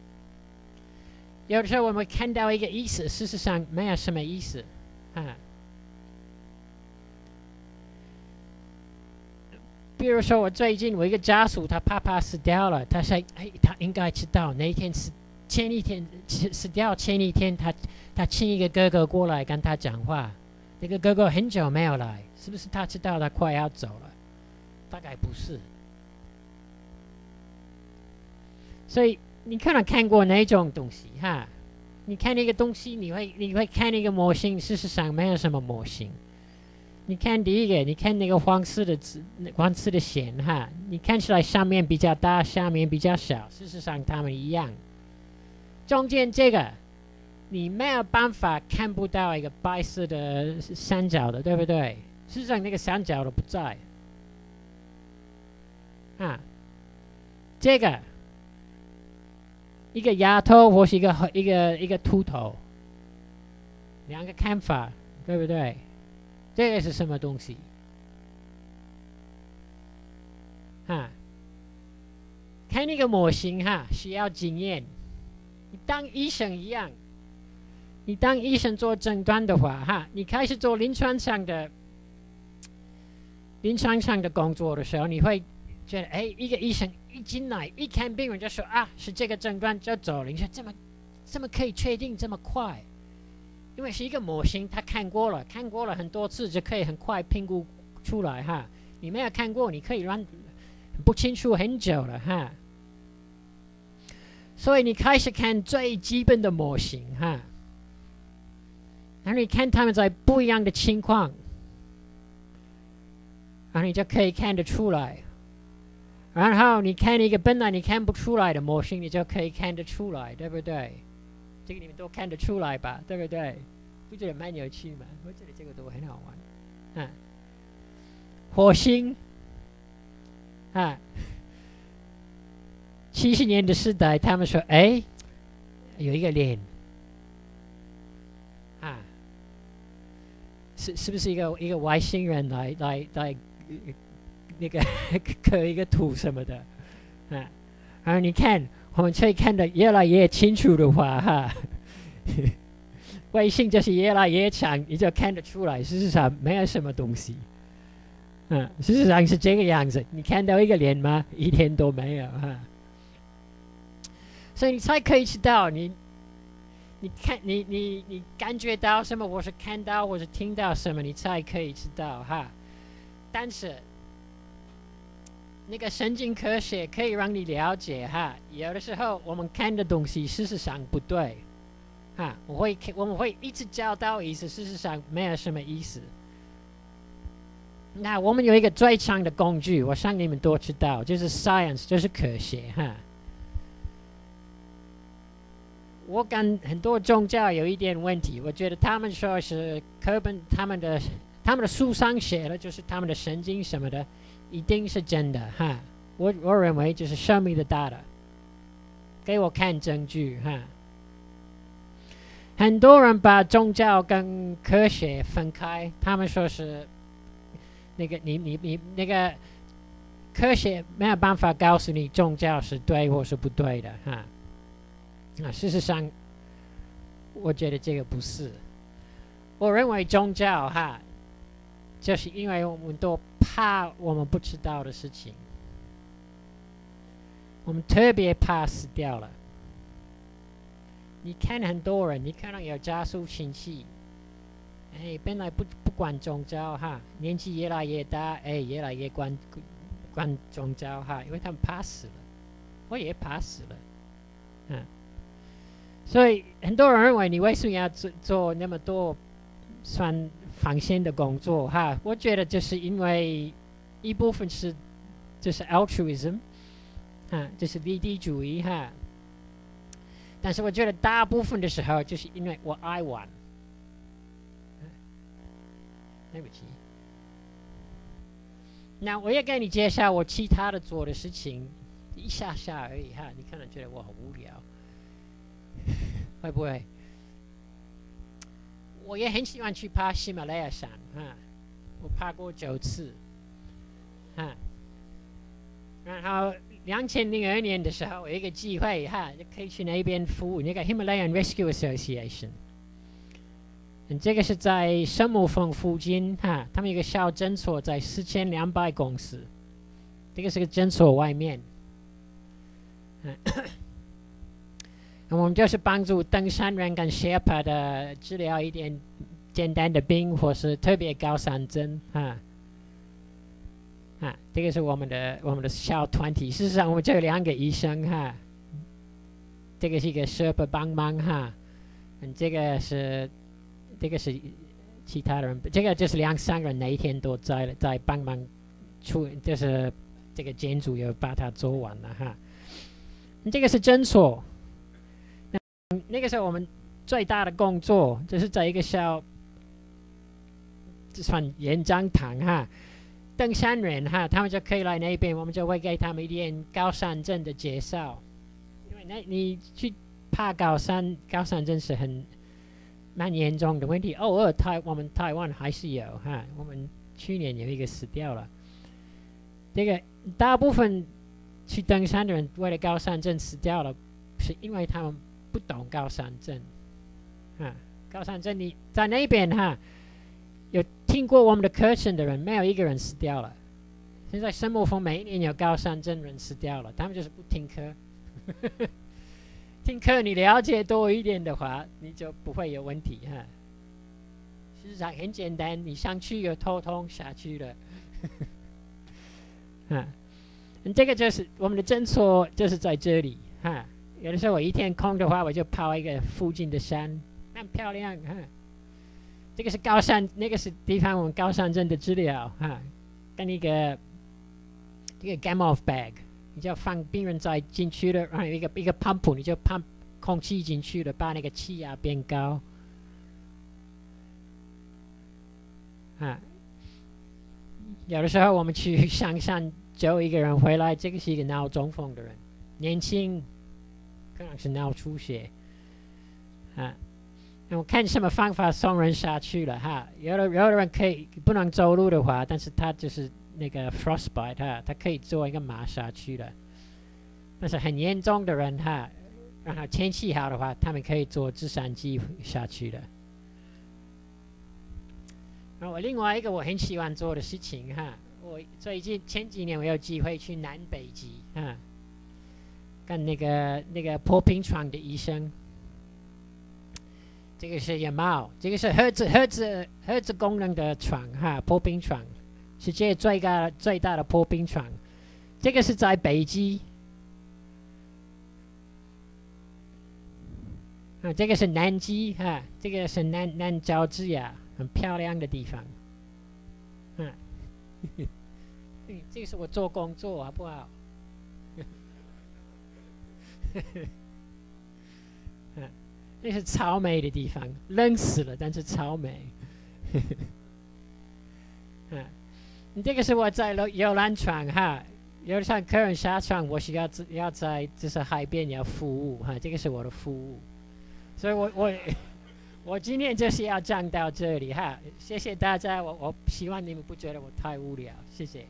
有的时候我们会看到一个意思，事实上没有什么意思啊。比如说我最近我一个家属，他爸爸死掉了，他说哎，他应该知道那一天是前一天死掉前一天他他请一个哥哥过来跟他讲话，那个哥哥很久没有来，是不是他知道他快要走了？大概不是。所以你可能看过那种东西哈，你看那个东西，你会你会看那个模型，事实上没有什么模型。你看第一个，你看那个黄色的字，黄色的线哈，你看起来上面比较大，下面比较小，事实上它们一样。中间这个你没有办法看不到一个白色的三角的，对不对？事实上那个三角都不在啊。这个一个丫头或是一个一个一个秃头，两个看法，对不对？这个是什么东西？啊，看那个模型哈，需要经验。你当医生一样，你当医生做诊断的话哈，你开始做临床上的临床上的工作的时候，你会觉得，哎，一个医生一进来一看病人就说啊，是这个诊断就走了。你说这么这么可以确定这么快？因为是一个模型，他看过了，看过了很多次，就可以很快评估出来哈。你没有看过，你可以让不清楚很久了哈。所以你开始看最基本的模型哈，然后你看他们在不一样的情况，然后你就可以看得出来。然后你看一个本来你看不出来的模型，你就可以看得出来，对不对？这个你们都看得出来吧，对不对？不觉得蛮有趣吗？我觉得这个都很好玩。啊，火星啊，七十年的时代，他们说，哎，有一个脸啊，是是不是一个一个外星人来来来那个刻一个图什么的，啊，然后你看我们可以看得越来越清楚的话，哈，微信就是越来越长，你就看得出来，事实上没有什么东西，嗯，事实上是这个样子。你看到一个脸吗？一点都没有，哈。所以你才可以知道你。你看，你你你感觉到什么，或是看到，或是听到什么，你才可以知道哈。但是，那个神经科学可以让你了解哈，有的时候我们看的东西事实上不对，哈，我会我们会一直教导意思，事实上没有什么意思。那我们有一个最强的工具，我想你们都知道，就是 science， 就是科学哈。我跟很多宗教有一点问题，我觉得他们说是课本，他们的他们的书上写的，就是他们的神经什么的，一定是真的哈。我我认为就是 show me the data， 给我看证据哈。很多人把宗教跟科学分开，他们说是那个你你你那个科学没有办法告诉你宗教是对或是不对的哈。啊，事实上，我觉得这个不是。我认为宗教哈，就是因为我们都怕我们不知道的事情，我们特别怕死掉了。你看很多人，你可能有家属亲戚，哎，本来不不管宗教哈，年纪越来越大，哎，越来越管管宗教哈，因为他们怕死了，我也怕死了，嗯。所以很多人认为你为什么要做做那么多算防线的工作哈？我觉得就是因为一部分是就是 altruism 啊，就是利己主义哈。但是我觉得大部分的时候就是因为我爱玩。对不起。那我也给你介绍我其他的做的事情，一下下而已哈，你可能觉得我很无聊。会不会？我也很喜欢去爬喜马拉雅山啊，我爬过九次啊。然后两千零二年的时候，有一个机会哈，就可以去那边服务那个 Himalayan Rescue Association。嗯，这个是在圣母峰附近哈，他们有个小诊所在四千两百公尺，这个是个诊所外面。嗯。我们就是帮助登山人跟 Sherpa 的治疗一点简单的病，或是特别高山症啊啊，这个是我们的我们的小团体。事实上，我们这有两个医生哈，这个是一个 Sherpa 帮忙哈，嗯，这个是这个是其他人，这个就是两三个人那一天都在在帮忙出，就是这个建筑有把它做完了哈。这个是诊所。那个时候我们最大的工作就是在一个小，就算演讲堂哈，登山人哈，他们就可以来那边，我们就会给他们一点高山症的介绍。因为那你去爬高山，高山症是很蛮严重的问题。偶尔台我们台湾还是有哈，我们去年有一个死掉了。这个大部分去登山的人为了高山症死掉了，是因为他们不懂高山症，啊，高山症你在那边哈，有听过我们的课程的人，没有一个人死掉了。现在圣母峰每一年有高山症人死掉了，他们就是不听课。听课你了解多一点的话，你就不会有问题哈。事实上很简单，你上去有头痛下去了，啊，这个就是我们的诊所，就是在这里哈。有的时候我一天空的话，我就跑一个附近的山，很漂亮哈。这个是高山，那个是地方我们高山症的治疗哈，跟一个这个 gamma of bag， 你就放病人在进去了，然后有一个一个 pump， 你就 pump 空气进去了，把那个气压变高啊。有的时候我们去上山救一个人回来，这个是一个脑中风的人，年轻。可能是脑出血，啊，那我看什么方法送人下去了哈。有的有的人可以不能走路的话，但是他就是那个 frostbite 哈，他可以做一个马下去的。但是很严重的人哈，然后天气好的话，他们可以坐直升机下去的。然后我另外一个我很喜欢做的事情哈，我最近前几年我有机会去南北极啊，跟那个那个破冰床的医生。这个是野猫，这个是核子核子核子功能的床哈，破冰床，世界最大最大的破冰床。这个是在北极，啊，这个是南极哈，这个是南南乔治亚，很漂亮的地方。嗯，这个是我做工作好不好？嗯。那是超美的地方，冷死了，但是超美。啊，这个是我在游览船哈，游览客人下船，我需要要在就是海边要服务哈，这个是我的服务，所以我我我今天就是要讲到这里哈，谢谢大家，我我希望你们不觉得我太无聊，谢谢。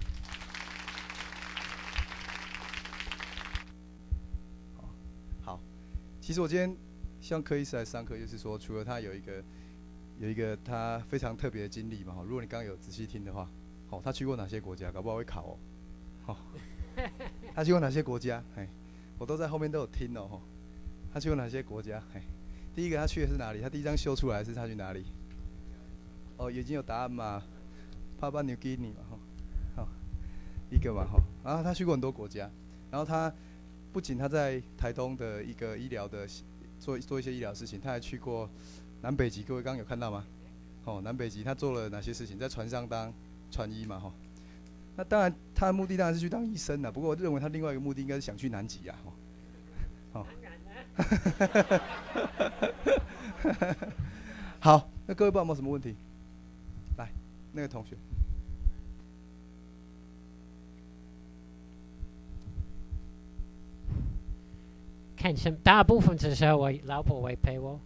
好，其实我今天。希望柯医师来上课，就是说，除了他有一个有一个他非常特别的经历嘛，如果你刚刚有仔细听的话，哦，他去过哪些国家，搞不好会考哦。哦，他去过哪些国家？哎，我都在后面都有听哦。哦，他去过哪些国家？哎，第一个他去的是哪里？他第一张秀出来是他去哪里？哦，已经有答案嘛？帕巴纽基尼嘛，哈，哦，一个嘛，哈，然后他去过很多国家，然后他不仅他在台东的一个医疗的。做做一些医疗事情，他还去过南北极，各位刚刚有看到吗？哦，南北极他做了哪些事情？在船上当船医嘛，哈。那当然，他的目的当然是去当医生了。不过我认为他另外一个目的应该是想去南极啊，哦。好，那各位不知道有没有什么问题？来，那个同学。 看什么？大部分的时候，我老婆会陪我。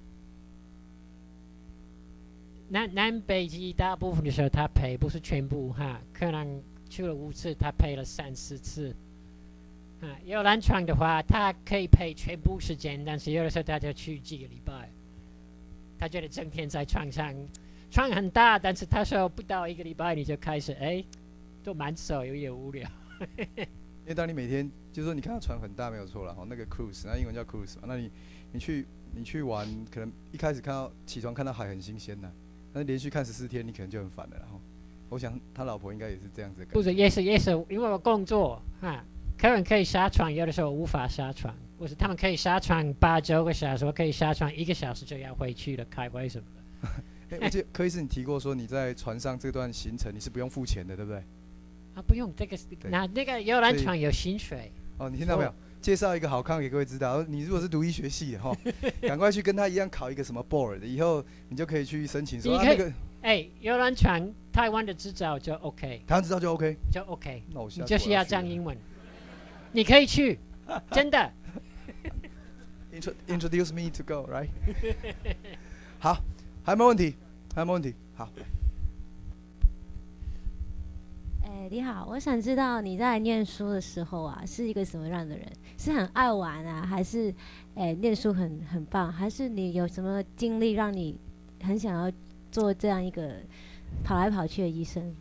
南南北极大部分的时候，她陪，不是全部哈。可能去了五次，她陪了三四次。啊，游览船的话，她可以陪全部时间，但是有的时候她就去几个礼拜。她觉得整天在船上，船很大，但是她说不到一个礼拜你就开始哎，都蛮熟，有点无聊。 因为当你每天就是说你看到船很大没有错了，那个 cruise， 那英文叫 cruise 嘛，那你你去你去玩，可能一开始看到起床看到海很新鲜呐，但是连续看十四天，你可能就很烦了。然后，我想他老婆应该也是这样子的感觉。 不是，也是也是，因为我工作哈，客人可以下船，有的时候无法下船，或是他们可以下船八九个小时，我可以下船一个小时就要回去了，开会什么的。 哎、欸，我记得柯医师你提过说你在船上这段行程你是不用付钱的，对不对？ 啊，不用，这个那那个游览船有薪水。 哦，你听到没有？介绍一个好康给各位知道。你如果是读医学系的哈，赶快去跟他一样考一个什么 board， 以后你就可以去申请说啊那个。 哎、欸，游览船台湾的执照就 OK， 台湾执照就 OK， 就 OK。 那我你就是要讲英文，你可以去，真的。 Introduce me to go, right？ 好，还有没有问题？还有没有问题？好。 哎，你好，我想知道你在念书的时候啊，是一个什么样的人？是很爱玩啊，还是，哎，念书很很棒，还是你有什么经历让你很想要做这样一个跑来跑去的医生？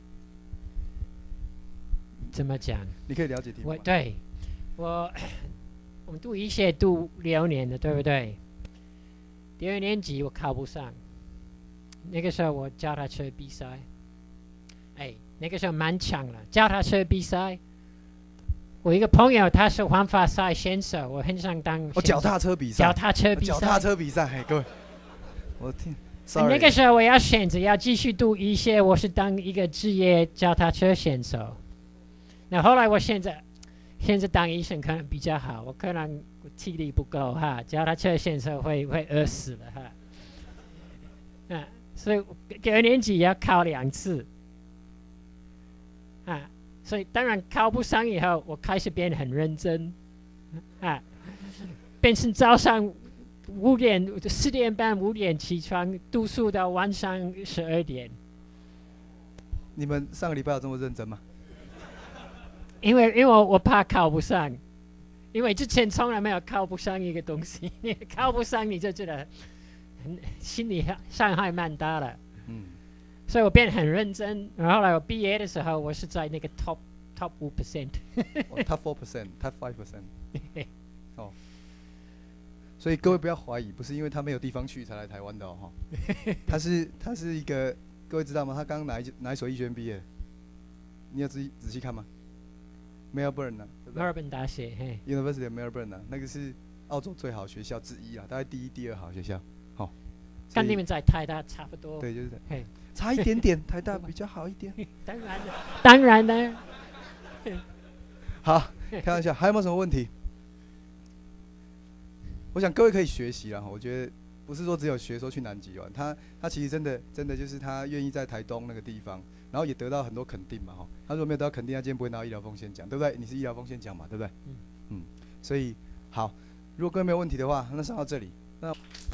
怎么讲？ 你可以了解题目吗？ 我对我，我们读医学读六年的，对不对？第二年级我考不上，那个时候我脚踏车比赛，哎。那个时候蛮强了，脚踏车比赛。我一个朋友他是环法赛选手，我很想当。 哦，脚踏车比赛。 脚踏车比赛。 脚踏车比赛，各位，我听。Sorry。 那个时候我要选择要继续读医学，我是当一个职业脚踏车选手。那后来我现在现在当医生可能比较好，我可能体力不够哈，脚踏车选手会会饿死了哈。啊，所以二年级要考两次。啊，所以当然考不上以后，我开始变得很认真，啊，变成早上五点、四点半、五点起床读书到晚上十二点。 你们上个礼拜有这么认真吗？ 因为因为我我怕考不上，因为之前从来没有考不上一个东西，考不上你就觉得很心理伤害蛮大的。嗯，所以我变得很认真。然后后来我毕业的时候，我是在那个 top top 五 percent，top four percent，top five percent。哦，所以各位不要怀疑，不是因为他没有地方去才来台湾的哦。他是他是一个，各位知道吗？他刚哪一哪一所医学院毕业？你要仔细仔细看吗 ？Melbourne 啊，对不对 ？Melbourne 大学，嘿 ，University of Melbourne 啊，那个是澳洲最好学校之一啊，大概第一、第二好学校。好、哦， 跟你们在台大差不多。 对，就是嘿，差一点点，台大比较好一点。 当然的，当然的。 好，开玩笑，还有没有什么问题？我想各位可以学习啦，我觉得不是说只有学说去南极玩，他他其实真的真的就是他愿意在台东那个地方，然后也得到很多肯定嘛哈。他如果没有得到肯定，他今天不会拿到医疗风险奖，对不对？你是医疗风险奖嘛，对不对？嗯嗯，所以好，如果各位没有问题的话，那上到这里，那。